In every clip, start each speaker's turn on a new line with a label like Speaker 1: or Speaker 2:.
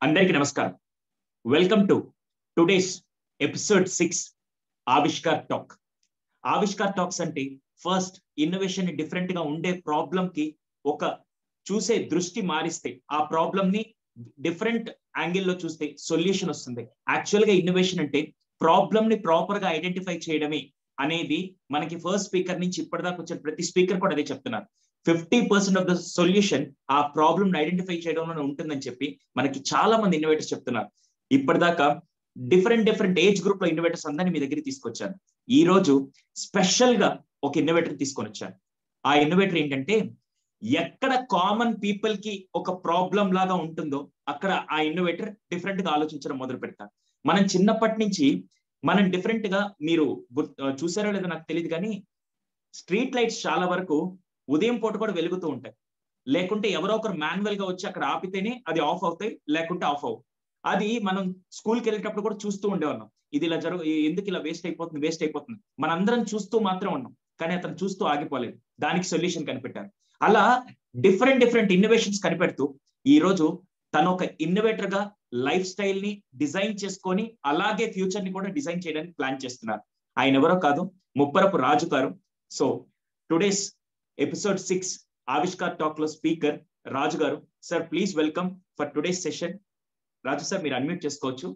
Speaker 1: అందరికీ నమస్కారం. Welcome to today's episode 6 Avishkar talk. Avishkar talks అంటే ఫస్ట్ ఇన్నోవేషన్ డిఫరెంట్ గా ఉండే ప్రాబ్లం కి ఒక చూసే దృష్టి మారిస్తే ఆ ప్రాబ్లం ని డిఫరెంట్ యాంగిల్ లో చూస్తే సొల్యూషన్ వస్తుంది. యాక్చువల్ గా ఇన్నోవేషన్ అంటే ప్రాబ్లం ని ప్రాపర్ గా ఐడెంటిఫై చేయడమే అనేది మనకి ఫస్ట్ స్పీకర్ నుంచి ఇప్పటిదాకా వచ్చిన ప్రతి స్పీకర్ కూడా అదే చెప్తున్నారు. 50% ఆఫ్ ద సొల్యూషన్ ఆ ప్రాబ్లం ఐడెంటిఫై చేయడంలోనే ఉంటుందని చెప్పి మనకి చాలా మంది ఇన్నోవేటర్స్ చెప్తున్నారు. ఇప్పటిదాకా డిఫరెంట్ ఏజ్ గ్రూప్ లో ఇన్నోవేటర్స్ అందరినీ మీ దగ్గరికి తీసుకొచ్చాను. ఈ రోజు స్పెషల్ గా ఒక ఇన్నోవేటర్ తీసుకొని వచ్చాను. ఆ ఇన్నోవేటర్ ఏంటంటే, ఎక్కడ కామన్ పీపుల్ కి ఒక ప్రాబ్లం లాగా ఉంటుందో అక్కడ ఆ ఇన్నోవేటర్ డిఫరెంట్ గా ఆలోచించడం మొదలు పెడతారు. మనం చిన్నప్పటి నుంచి మనం డిఫరెంట్ గా మీరు చూసారో లేదో నాకు తెలియదు, కానీ స్ట్రీట్ లైట్స్ చాలా వరకు ఉదయం పూట కూడా వెలుగుతూ ఉంటాయి. లేకుంటే ఎవరో ఒకరు మాన్యువల్ గా వచ్చి అక్కడ ఆపితేనే అది ఆఫ్ అవుతాయి, లేకుంటే ఆఫ్ అవ్వవు. అది మనం స్కూల్కి వెళ్ళేటప్పుడు కూడా చూస్తూ ఉండేవాళ్ళం. ఇది ఇలా ఎందుకు ఇలా వేస్ట్ అయిపోతుంది మనందరం చూస్తూ మాత్రం ఉన్నాం, కానీ అతను చూస్తూ ఆగిపోలేదు. దానికి సొల్యూషన్ కనిపెట్టారు. అలా డిఫరెంట్ ఇన్నోవేషన్స్ కనిపెడుతూ ఈ రోజు తను ఒక ఇన్నోవేటర్ గా లైఫ్ స్టైల్ ని డిజైన్ చేసుకొని అలాగే ఫ్యూచర్ ని కూడా డిజైన్ చేయడానికి ప్లాన్ చేస్తున్నారు. ఆయన ఎవరో కాదు, ముప్పరపు రాజు గారు. So today's episode 6 Avishkar talk లో స్పీకర్ రాజు గారు. Sir please welcome for today's session. Raju sir, మీరు అన్మ్యూట్ చేసుకోవచ్చు.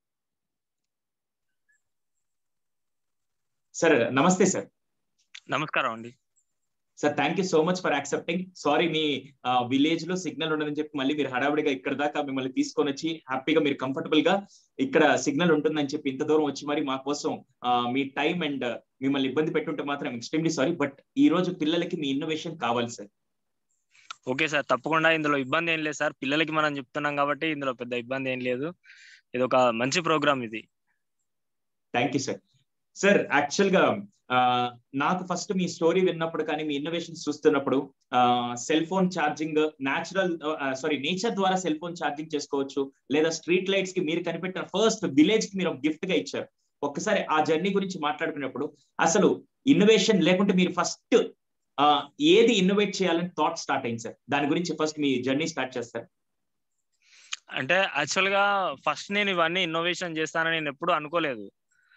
Speaker 1: సార్ నమస్తే. సార్
Speaker 2: నమస్కారం అండి.
Speaker 1: Sir thank you so much for accepting. Sorry, మీ విలేజ్ లో సిగ్నల్ ఉండదని చెప్పి మళ్ళీ మీరు హడావిడిగా ఇక్కడ దాకా మిమ్మల్ని తీసుకొని వచ్చి హ్యాపీగా మీరు కంఫర్టబుల్ గా ఇక్కడ సిగ్నల్ ఉంటుందని చెప్పి ఇంత దూరం వచ్చి మరి మా కోసం మీ టైం అండ్ మిమ్మల్ని ఇబ్బంది పెట్టుంటే మాత్రం ఎక్స్ట్రీమ్లీ సారీ. బట్ ఈ రోజు పిల్లలకి మీ ఇన్నోవేషన్ కావాలి సార్.
Speaker 2: ఓకే సార్, తప్పకుండా. ఇందులో ఇబ్బంది ఏం లేదు సార్. పిల్లలకి మనం చెప్తున్నాం కాబట్టి ఇందులో పెద్ద ఇబ్బంది ఏం లేదు. ఇది ఒక మంచి ప్రోగ్రామ్ ఇది.
Speaker 1: Thank you sir. Sir actually గా నాకు ఫస్ట్ మీ స్టోరీ విన్నప్పుడు కానీ మీ ఇన్నోవేషన్స్ చూస్తున్నప్పుడు సెల్ ఫోన్ ఛార్జింగ్ నేచర్ ద్వారా సెల్ ఫోన్ ఛార్జింగ్ చేసుకోవచ్చు, లేదా స్ట్రీట్ లైట్స్ కి మీరు కనిపెట్టిన ఫస్ట్ విలేజ్ కి మీరు గిఫ్ట్ గా ఇచ్చారు. ఒక్కసారి ఆ జర్నీ గురించి మాట్లాడుకున్నప్పుడు అసలు ఇన్నోవేషన్ లేకుంటే మీరు ఫస్ట్ ఏది ఇన్నోవేట్ చేయాలని థాట్ స్టార్ట్ అయింది సార్? దాని గురించి ఫస్ట్ మీ జర్నీ స్టార్ట్ చేస్తారు.
Speaker 2: అంటే యాక్చువల్ గా ఫస్ట్ నేను ఇవన్నీ ఇన్నోవేషన్ చేస్తానని నేను ఎప్పుడు అనుకోలేదు.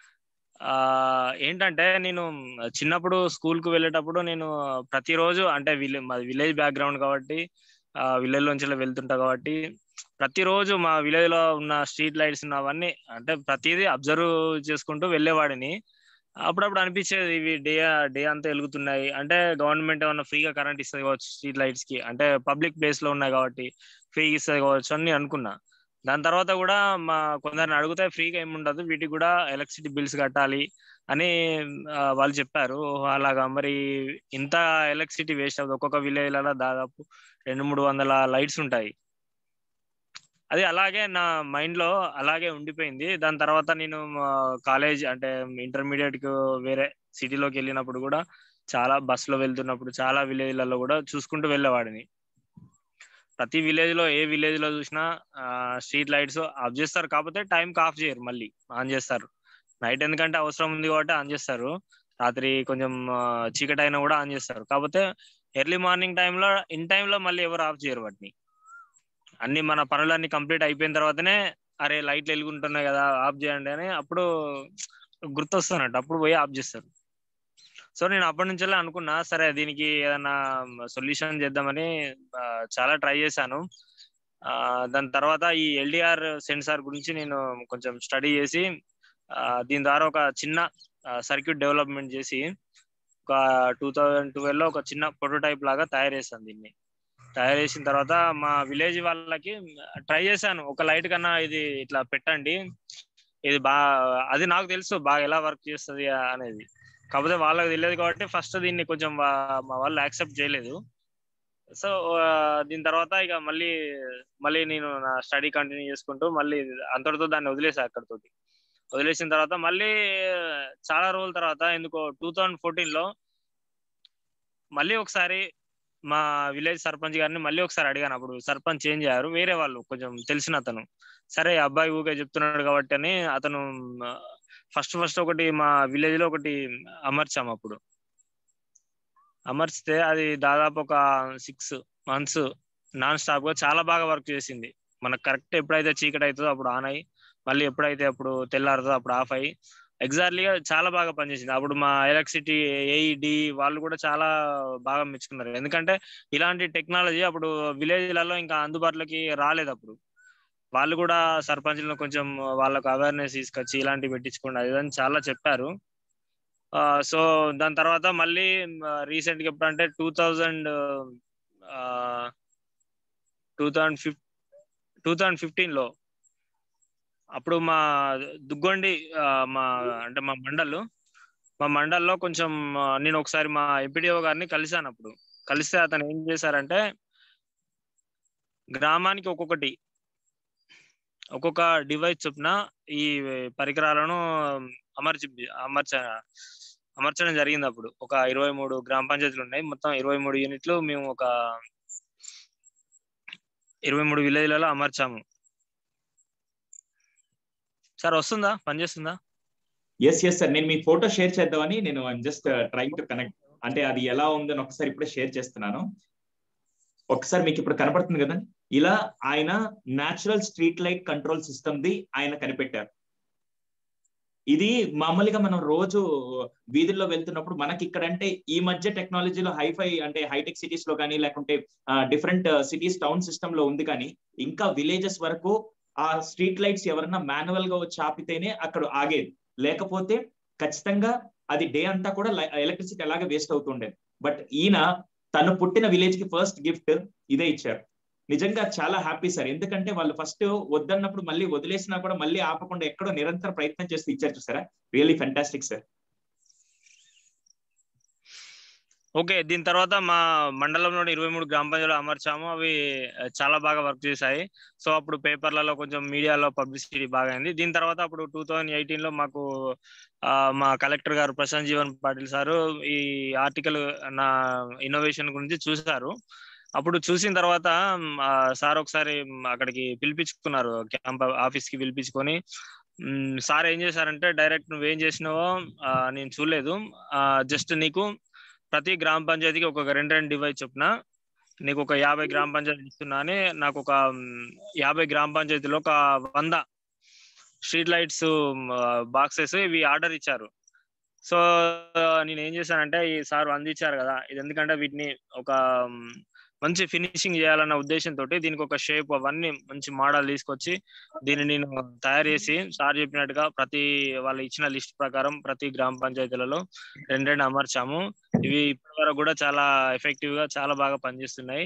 Speaker 2: ఏంటంటే నేను చిన్నప్పుడు స్కూల్ కు వెళ్ళేటప్పుడు నేను ప్రతిరోజు, అంటే విలేజ్ బ్యాక్గ్రౌండ్ కాబట్టి విలేజ్ నుంచి వెళ్తుంటా కాబట్టి ప్రతిరోజు మా విలేజ్ లో ఉన్న స్ట్రీట్ లైట్స్ అవన్నీ అంటే ప్రతిదీ అబ్జర్వ్ చేసుకుంటూ వెళ్ళేవాడిని. అప్పుడప్పుడు అనిపించేది ఇవి డే అంతా వెలుగుతున్నాయి అంటే గవర్నమెంట్ ఏమన్నా ఫ్రీగా కరెంట్ ఇస్తుంది కావచ్చు స్ట్రీట్ లైట్స్ కి, అంటే పబ్లిక్ ప్లేస్ లో ఉన్నాయి కాబట్టి ఫ్రీగా ఇస్తుంది కావచ్చు అని అనుకున్నా. దాని తర్వాత కూడా మా కొందరిని అడిగితే ఫ్రీగా ఏమి ఉండదు, వీటికి కూడా ఎలక్ట్రిసిటీ బిల్స్ కట్టాలి అని వాళ్ళు చెప్పారు. అలాగా మరి ఇంత ఎలక్ట్రిసిటీ వేస్ట్ అవుతుంది. ఒక్కొక్క విలేజ్ లలో దాదాపు 200-300 లైట్స్ ఉంటాయి. అది అలాగే నా మైండ్ లో అలాగే ఉండిపోయింది. దాని తర్వాత నేను కాలేజ్ అంటే ఇంటర్మీడియట్ కు వేరే సిటీలోకి వెళ్ళినప్పుడు కూడా చాలా బస్సులో వెళ్తున్నప్పుడు చాలా విలేజ్లలో కూడా చూసుకుంటూ వెళ్ళేవాడిని. ప్రతి విలేజ్ లో ఏ విలేజ్ లో చూసినా స్ట్రీట్ లైట్స్ ఆఫ్ చేస్తారు, కాకపోతే టైంకి ఆఫ్ చేయరు, మళ్ళీ ఆన్ చేస్తారు. నైట్ ఎందుకంటే అవసరం ఉంది కాబట్టి ఆన్ చేస్తారు, రాత్రి కొంచెం చీకటి అయినా కూడా ఆన్ చేస్తారు. కాకపోతే ఎర్లీ మార్నింగ్ టైంలో ఇన్ టైంలో మళ్ళీ ఎవరు ఆఫ్ చేయరు వాటిని. అన్ని మన పనులన్నీ కంప్లీట్ అయిపోయిన తర్వాతనే అరే లైట్లు వెలుగుంటున్నాయి కదా ఆఫ్ చేయండి అని అప్పుడు గుర్తొస్తున్నట్టు అప్పుడు పోయి ఆఫ్ చేస్తారు. సో నేను అప్పటి నుంచి అనుకున్నా, సరే దీనికి ఏదైనా సొల్యూషన్ చేద్దామని చాలా ట్రై చేశాను. దాని తర్వాత ఈ ఎల్డిఆర్ సెన్సార్ గురించి నేను కొంచెం స్టడీ చేసి దీని ద్వారా ఒక చిన్న సర్క్యూట్ డెవలప్మెంట్ చేసి ఒక 2012లో ఒక చిన్న ప్రోటోటైప్ లాగా తయారు చేశాను. దీన్ని తయారు చేసిన తర్వాత మా విలేజ్ వాళ్ళకి ట్రై చేశాను, ఒక లైట్ కన్నా ఇది ఇట్లా పెట్టండి, ఇది అది నాకు తెలుసు బాగా ఎలా వర్క్ చేస్తుంది అనేది, కాకపోతే వాళ్ళకి తెలియదు కాబట్టి ఫస్ట్ దీన్ని కొంచెం మా వాళ్ళు యాక్సెప్ట్ చేయలేదు. సో దీని తర్వాత ఇక మళ్ళీ నేను నా స్టడీ కంటిన్యూ చేసుకుంటూ మళ్ళీ అంతటితో దాన్ని వదిలేసా. అక్కడితోటి వదిలేసిన తర్వాత మళ్ళీ చాలా రోజుల తర్వాత ఎందుకో 2014లో మళ్ళీ ఒకసారి మా విలేజ్ సర్పంచ్ గారిని మళ్ళీ ఒకసారి అడిగాను. అప్పుడు సర్పంచ్ చేంజ్ అయ్యారు, వేరే వాళ్ళు కొంచెం తెలిసిన అతను. సరే అబ్బాయి ఊకే చెప్తున్నాడు కాబట్టి అని అతను ఫస్ట్ ఒకటి మా విలేజ్ లో ఒకటి అమర్చాము. అప్పుడు అమర్చితే అది దాదాపు ఒక 6 months నాన్ స్టాప్ గా చాలా బాగా వర్క్ చేసింది. మనకు కరెక్ట్ ఎప్పుడైతే చీకటి అవుతుందో అప్పుడు ఆన్ అయ్యి, మళ్ళీ ఎప్పుడైతే అప్పుడు తెల్లారుతుందో అప్పుడు ఆఫ్ అయ్యి ఎగ్జాక్ట్లీగా చాలా బాగా పనిచేసింది. అప్పుడు మా ఎలక్ట్రిసిటీ ఏఈడి వాళ్ళు కూడా చాలా బాగా మెచ్చుకున్నారు. ఎందుకంటే ఇలాంటి టెక్నాలజీ అప్పుడు విలేజ్లలో ఇంకా అందుబాటులోకి రాలేదు. అప్పుడు వాళ్ళు కూడా సర్పంచ్లను కొంచెం వాళ్ళకు అవేర్నెస్ తీసుకొచ్చి ఇలాంటివి పెట్టించుకోండి అది అని చాలా చెప్పారు. సో దాని తర్వాత మళ్ళీ రీసెంట్గా ఎప్పుడంటే 2015లో అప్పుడు మా దుగ్గొండి మా అంటే మా మండల్లో కొంచెం నేను ఒకసారి మా ఎంపీడీఓ గారిని కలిశాను. అప్పుడు కలిస్తే అతను ఏం చేశారంటే గ్రామానికి ఒక్కొక్క డివైస్ చొప్పున ఈ పరికరాలను అమర్చడం జరిగింది. అప్పుడు ఒక 23 గ్రామ పంచాయతీలు ఉన్నాయి. మొత్తం 23 యూనిట్లు మేము ఒక 23 విలేజ్లలో అమర్చాము. సార్ వస్తుందా, పనిచేస్తుందా?
Speaker 1: ఎస్ సార్, నేను మీ ఫోటో షేర్ చేద్దామని నేను జస్ట్ ట్రైంగ్ టు కనెక్ట్. అంటే అది ఎలా ఉందని ఒకసారి ఇప్పుడే షేర్ చేస్తున్నాను. ఒకసారి మీకు ఇప్పుడు కనపడుతుంది కదా, ఇలా ఆయన natural street light control system ది ఆయన కనిపెట్టారు. ఇది మామూలుగా మనం రోజు వీధుల్లో వెళ్తున్నప్పుడు మనకి ఇక్కడ అంటే ఈ మధ్య టెక్నాలజీలో హైఫై అంటే హైటెక్ సిటీస్ లో కానీ లేకుంటే డిఫరెంట్ సిటీస్ టౌన్ సిస్టమ్ లో ఉంది, కానీ ఇంకా విలేజెస్ వరకు ఆ స్ట్రీట్ లైట్స్ ఎవరన్నా మాన్యువల్ గా వచ్చి ఆపితేనే అక్కడ ఆగేది. లేకపోతే ఖచ్చితంగా అది డే అంతా కూడా ఎలక్ట్రిసిటీ అలాగే వేస్ట్ అవుతుండేది. బట్ ఈయన తను పుట్టిన విలేజ్ కి ఫస్ట్ గిఫ్ట్ ఇదే ఇచ్చారు. నిజంగా చాలా హ్యాపీ సార్. ఎందుకంటే వాళ్ళు ఫస్ట్ వద్దన్నప్పుడు మళ్ళీ వదిలేసినా కూడా మళ్ళీ ఆపకుండా ఎక్కడో నిరంతర ప్రయత్నం చేస్తూ ఇచ్చారు చూసారా. Really fantastic sir.
Speaker 2: ఓకే, దీని తర్వాత మా మండలంలో 23 గ్రామ పంచాయతీలు అమర్చాము. అవి చాలా బాగా వర్క్ చేశాయి. సో అప్పుడు పేపర్లలో కొంచెం మీడియాలో పబ్లిసిటీ బాగా అయింది. దీని తర్వాత అప్పుడు 2018లో మాకు మా కలెక్టర్ గారు ప్రశాంత్ జీవన్ పాటిల్ సారు ఈ ఆర్టికల్ నా ఇన్నోవేషన్ గురించి చూశారు. అప్పుడు చూసిన తర్వాత సార్ ఒకసారి అక్కడికి పిలిపించుకున్నారు, క్యాంప్ ఆఫీస్ కి పిలిపించుకొని సార్ ఏం చేశారంటే డైరెక్ట్ నువ్వేం చేసినావో నేను చూడలేదు, జస్ట్ నీకు ప్రతి గ్రామ పంచాయతీకి ఒక 2 డివైస్ చొప్పున నీకు ఒక 50 గ్రామ పంచాయతీ ఇస్తున్నా అని నాకు ఒక 50 గ్రామ పంచాయతీలో ఒక 100 స్ట్రీట్ లైట్స్ బాక్సెస్ ఇవి ఆర్డర్ ఇచ్చారు. సో నేను ఏం చేశానంటే ఈ సార్ అందించారు కదా, ఇది ఎందుకంటే వీటిని ఒక మంచి ఫినిషింగ్ చేయాలన్న ఉద్దేశంతో దీనికి ఒక షేప్ అవన్నీ మంచి మోడల్ తీసుకొచ్చి దీన్ని నేను తయారు చేసి సార్ చెప్పినట్టుగా ప్రతి వాళ్ళు ఇచ్చిన లిస్ట్ ప్రకారం ప్రతి గ్రామ పంచాయతీలలో 2 అమర్చాము. ఇవి ఇప్పటి వరకు కూడా చాలా ఎఫెక్టివ్ గా చాలా బాగా పనిచేస్తున్నాయి.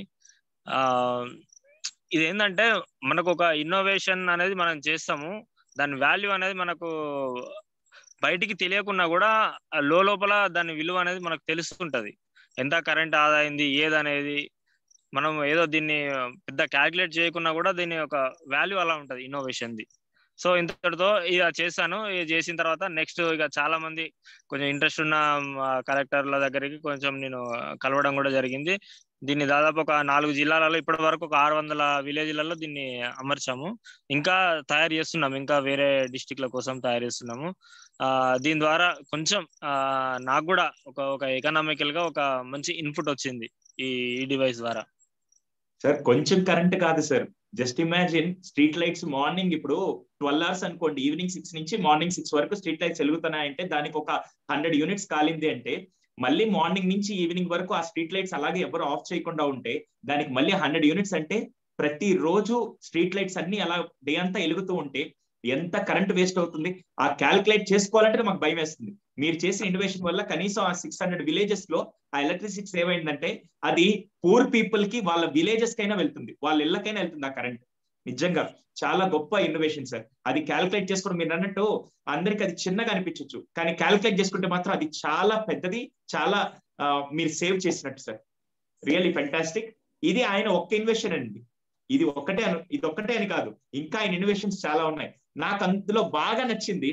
Speaker 2: ఇదేంటంటే మనకు ఒక ఇన్నోవేషన్ అనేది మనం చేస్తాము, దాని వాల్యూ అనేది మనకు బయటికి తెలియకున్నా కూడా లోపల దాని విలువ అనేది మనకు తెలుస్తుంటది. ఎంత కరెంట్ ఆదా అయింది ఏదనేది మనం ఏదో దీన్ని పెద్ద క్యాల్కులేట్ చేయకున్నా కూడా దీని ఒక వాల్యూ అలా ఉంటది ఇన్నోవేషన్ ది. సో ఇంతటితో ఇక చేశాను. ఇది చేసిన తర్వాత నెక్స్ట్ ఇక చాలా మంది కొంచెం ఇంట్రెస్ట్ ఉన్న కలెక్టర్ల దగ్గరికి కొంచెం నేను కలవడం కూడా జరిగింది. దీన్ని దాదాపు ఒక 4 జిల్లాలలో ఇప్పటి వరకు ఒక 600 విలేజ్లలో దీన్ని అమర్చాము. ఇంకా తయారు చేస్తున్నాము, ఇంకా వేరే డిస్టిక్ల కోసం తయారు చేస్తున్నాము. దీని ద్వారా కొంచెం నాకు కూడా ఒక ఎకనామికల్ గా ఒక మంచి ఇన్పుట్ వచ్చింది ఈ డివైస్ ద్వారా.
Speaker 1: సార్ కొంచెం కరెంట్ కాదు sir, just imagine street lights morning ఇప్పుడు 12 hours అనుకోండి, ఈవినింగ్ 6 నుంచి మార్నింగ్ 6 వరకు స్ట్రీట్ లైట్స్ వెలుగుతున్నాయంటే దానికి ఒక 100 యూనిట్స్ కాలింది అంటే మళ్ళీ మార్నింగ్ నుంచి ఈవినింగ్ వరకు ఆ స్ట్రీట్ లైట్స్ అలాగే ఎవరు ఆఫ్ చేయకుండా ఉంటే దానికి మళ్ళీ 100 యూనిట్స్ అంటే ప్రతి రోజు స్ట్రీట్ లైట్స్ అన్ని అలా డే అంతా వెలుగుతూ ఉంటే ఎంత కరెంట్ వేస్ట్ అవుతుంది. ఆ క్యాల్కులేట్ చేసుకోవాలంటే మాకు భయం వేస్తుంది. మీరు చేసిన ఇన్నోవేషన్ వల్ల కనీసం ఆ 600 విలేజెస్ లో ఆ ఎలక్ట్రిసిటీ సేవ్ అయిందంటే అది పూర్ పీపుల్ కి వాళ్ళ విలేజెస్ కైనా వెళ్తుంది, వాళ్ళ ఇళ్ళకైనా వెళ్తుంది ఆ కరెంట్. నిజంగా చాలా గొప్ప ఇన్నోవేషన్ సార్. అది క్యాల్కులేట్ చేసుకోవడం మీరు అన్నట్టు అందరికి అది చిన్నగా అనిపించవచ్చు, కానీ క్యాల్కులేట్ చేసుకుంటే మాత్రం అది చాలా పెద్దది, చాలా మీరు సేవ్ చేసినట్టు సార్. Really fantastic. ఇది ఆయన ఒక్క ఇన్వెషన్ అండి, ఇది ఒక్కటే అని కాదు, ఇంకా ఆయన ఇన్నోవేషన్స్ చాలా ఉన్నాయి. నాకు అందులో బాగా నచ్చింది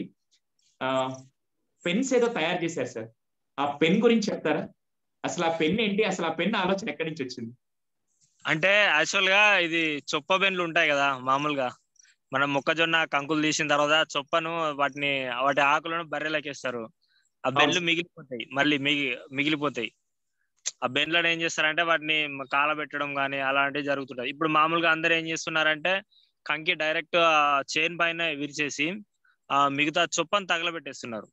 Speaker 1: పెన్స్ ఏదో తయారు చేశారు సార్. ఆ పెన్ గురించి చెప్తారా? అసలు ఆ పెన్ ఏంటి, అసలు ఆ పెన్ ఆలోచన ఎక్కడి నుంచి వచ్చింది?
Speaker 2: అంటే యాక్చువల్ గా ఇది చొప్ప బెన్లు ఉంటాయి కదా, మామూలుగా మనం మొక్కజొన్న కంకులు తీసిన తర్వాత చొప్పను వాటి ఆకులను బర్రెలకేస్తారు. ఆ బెన్లు మిగిలిపోతాయి, మళ్ళీ మిగిలిపోతాయి. ఆ బెన్లను ఏం చేస్తారంటే వాటిని కాలబెట్టడం కానీ అలాంటివి జరుగుతుంటది. ఇప్పుడు మామూలుగా అందరు ఏం చేస్తున్నారంటే కంకి డైరెక్ట్ ఆ చైన్ పైన విరిచేసి ఆ మిగతా చొప్పని తగలబెట్టేస్తున్నారు.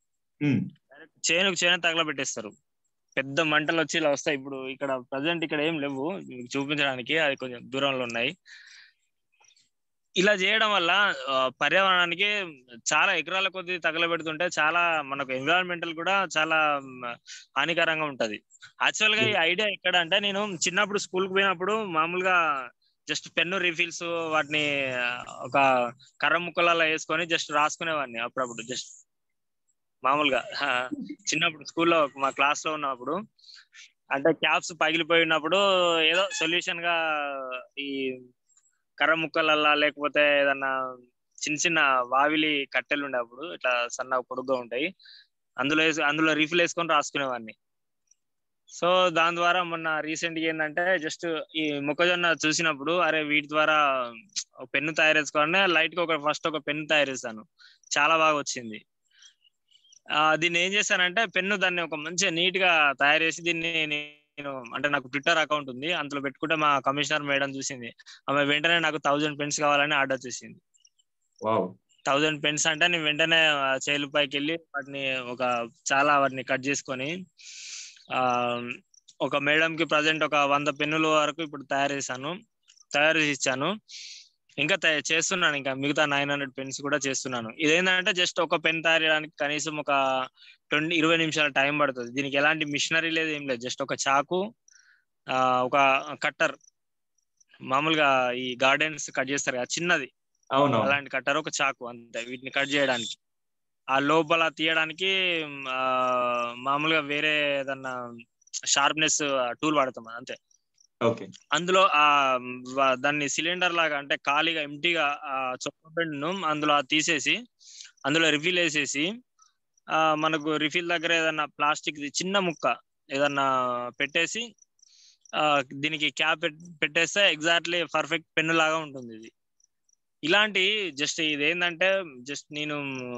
Speaker 2: చైన్ తగలబెట్టేస్తారు. పెద్ద మంటలు వచ్చి ఇలా వస్తాయి. ఇప్పుడు ఇక్కడ ప్రజెంట్ ఇక్కడ ఏం లేవు మీకు చూపించడానికి, అది కొంచెం దూరంలో ఉన్నాయి. ఇలా చేయడం వల్ల పర్యావరణానికి చాలా ఎకరాల కొద్ది తగలబెడుతుంటే చాలా మనకు ఎన్విరాన్మెంటల్ కూడా చాలా హానికరంగా ఉంటది. యాక్చువల్ గా ఈ ఐడియా ఎక్కడ అంటే, నేను చిన్నప్పుడు స్కూల్ కి పోయినప్పుడు మామూలుగా జస్ట్ పెన్ను రిఫిల్స్ వాటిని ఒక కర్ర ముక్కలలో వేసుకొని జస్ట్ రాసుకునేవాడిని అప్పుడప్పుడు. జస్ట్ మామూలుగా చిన్నప్పుడు స్కూల్లో మా క్లాస్ లో ఉన్నప్పుడు, అంటే క్యాప్స్ పగిలిపోయినప్పుడు ఏదో సొల్యూషన్ గా ఈ కర్ర ముక్కలల్లా లేకపోతే ఏదన్నా చిన్న చిన్న వావిలి కట్టెలు ఉండే అప్పుడు ఇట్లా సన్నగా పొడుగ్గా ఉంటాయి, అందులో రీఫిల్ వేసుకొని రాసుకునేవాడిని. సో దాని ద్వారా మొన్న రీసెంట్ గా ఏంటంటే, జస్ట్ ఈ మొక్కజొన్న చూసినప్పుడు అరే వీటి ద్వారా పెన్ను తయారు చేసుకోవాలని లైట్ గా ఫస్ట్ ఒక పెన్ను తయారు చేశాను. చాలా బాగా వచ్చింది. దీన్ని ఏం చేశానంటే, పెన్ను దాన్ని ఒక మంచిగా నీట్ గా తయారు చేసి దీన్ని నేను అంటే నాకు ట్విట్టర్ అకౌంట్ ఉంది, అందులో పెట్టుకుంటే మా కమిషనర్ మేడం చూసింది. ఆమె వెంటనే నాకు 1000 పెన్స్ కావాలని ఆర్డర్ చేసింది. 1000 పెన్స్ అంటే నేను వెంటనే చేలు పైకి వెళ్ళి వాటిని కట్ చేసుకొని ఒక మేడం కి ప్రజెంట్ ఒక 100 పెన్నుల వరకు ఇప్పుడు తయారు చేసి ఇచ్చాను. ఇంకా చేస్తున్నాను, ఇంకా మిగతా 900 పెన్స్ కూడా చేస్తున్నాను. ఇదేంటంటే జస్ట్ ఒక పెన్ తయారు చేయడానికి కనీసం ఒక 20 నిమిషాల టైం పడుతుంది. దీనికి ఎలాంటి మిషనరీ లేదు, ఏం లేదు. జస్ట్ ఒక చాకు, ఒక కట్టర్, మామూలుగా ఈ గార్డెన్స్ కట్ చేస్తారు కదా చిన్నది, అలాంటి కట్టర్, ఒక చాకు, అంతే. వీటిని కట్ చేయడానికి, ఆ లోపల తీయడానికి మామూలుగా వేరే ఏదన్నా షార్ప్నెస్ టూల్ వాడతాం, అంతే. అందులో దాన్ని సిలిండర్ లాగా అంటే ఖాళీగా ఎంటీగా చొప్ప పెన్ను అందులో తీసేసి అందులో రిఫిల్ వేసేసి మనకు రిఫిల్ దగ్గర ఏదన్నా ప్లాస్టిక్ చిన్న ముక్క ఏదన్నా పెట్టేసి దీనికి క్యాప్ పెట్టేస్తే ఎగ్జాక్ట్లీ పర్ఫెక్ట్ పెన్ను లాగా ఉంటుంది ఇది. ఇలాంటి జస్ట్ ఇదేంటంటే జస్ట్ నేను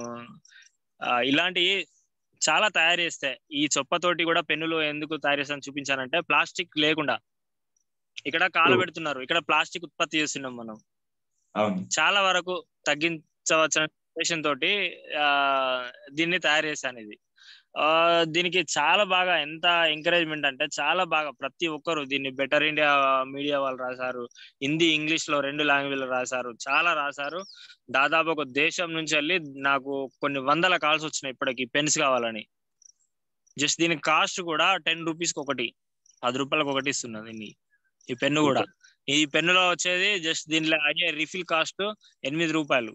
Speaker 2: ఇలాంటి చాలా తయారు చేస్తే, ఈ చొప్పతోటి కూడా పెన్నులు ఎందుకు తయారు చేస్తాను చూపించానంటే, ప్లాస్టిక్ లేకుండా ఇక్కడ కాలబెడుతున్నారు, ఇక్కడ ప్లాస్టిక్ ఉత్పత్తి చేస్తున్నాం మనం. చాలా వరకు తగ్గించవచ్చిన ఉద్దేశం తోటి దీన్ని తయారు చేశాను. ఇది దీనికి చాలా బాగా ఎంత ఎంకరేజ్మెంట్ అంటే, చాలా బాగా ప్రతి ఒక్కరు దీన్ని బెటర్ ఇండియా మీడియా వాళ్ళు రాశారు, హిందీ ఇంగ్లీష్ లో 2 లాంగ్వేజ్లు రాశారు, చాలా రాశారు. దాదాపు ఒక దేశం నుంచి వెళ్ళి నాకు కొన్ని 100 కాల్స్ వచ్చినాయి ఇప్పటికి పెన్స్ కావాలని. జస్ట్ దీని కాస్ట్ కూడా 10 రూపీస్కి ఒకటి, 10 రూపాయలకు ఒకటి ఇస్తున్నది ఈ పెన్ను కూడా. ఈ పెన్నులో వచ్చేది జస్ట్ దీనిలో అయ్యే రిఫిల్ కాస్ట్ 8 రూపాయలు,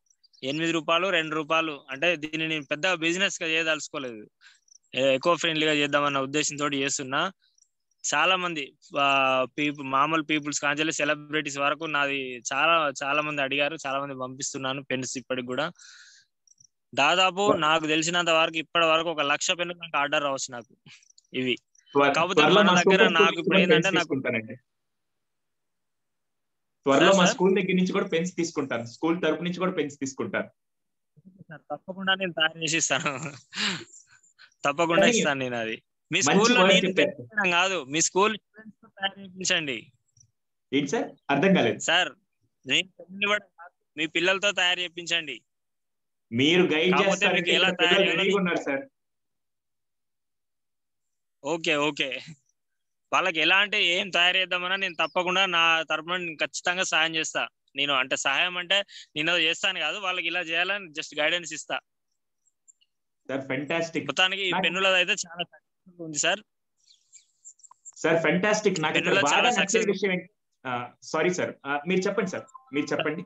Speaker 2: 2 రూపాయలు. అంటే దీన్ని నేను పెద్ద బిజినెస్ గా చేయదలుచుకోలేదు, ఎకో ఫ్రెండ్లీగా చేద్దామన్న ఉద్దేశంతో చేస్తున్నా. చాలా మంది మామూలు పీపుల్స్ కాంచెల్లి సెలబ్రిటీస్ వరకు నాది చాలా మంది అడిగారు, చాలా మంది పంపిస్తున్నాను పెన్స్ ఇప్పటికి కూడా. దాదాపు నాకు తెలిసినంత వరకు ఇప్పటి వరకు 1,00,000 పెన్ను నాకు ఆర్డర్ రావచ్చు నాకు ఇవి. కాకపోతే మన దగ్గర నాకు ఇప్పుడు ఏంటంటే, నాకు
Speaker 1: త్వరలో మా స్కూల్ దగ్గర నుంచి కూడా పెన్స్ తీసుకుంటాను, స్కూల్ తరపు నుంచి కూడా పెన్స్ తీసుకుంటాను.
Speaker 2: తప్పకుండా నేను తయారు చేసి ఇస్తాను, తప్పకుండా ఇస్తాను నేను. అది మీ స్కూల్లో కాదు, మీ స్కూల్ తయారు చేయించండి.
Speaker 1: ఏంటి సార్, అర్థం కాలేదు సార్?
Speaker 2: మీ పిల్లలతో తయారు చేయించండి,
Speaker 1: మీరు గైడ్ చేస్తారు, ఎలా తయారు సార్.
Speaker 2: ఓకే వాళ్ళకి ఎలా అంటే ఏం తయారు చేద్దామన్నా నేను తప్పకుండా నా తరపున నేను ఖచ్చితంగా సహాయం చేస్తా. నేను అంటే సహాయం అంటే నేను చేస్తాను కాదు, వాళ్ళకి ఇలా చేయాలని జస్ట్ గైడెన్స్ ఇస్తా.
Speaker 1: ఫెంటాస్టిక్.
Speaker 2: మొత్తానికి ఈ పెన్నులది అయితే చాలా సక్సెస్ఫుల్ ఉంది సార్.
Speaker 1: ఫెంటాస్టిక్. నాకు బాగా నచ్చిన విషయం, సారీ సార్ మీరు చెప్పండి సార్, మీరు చెప్పండి.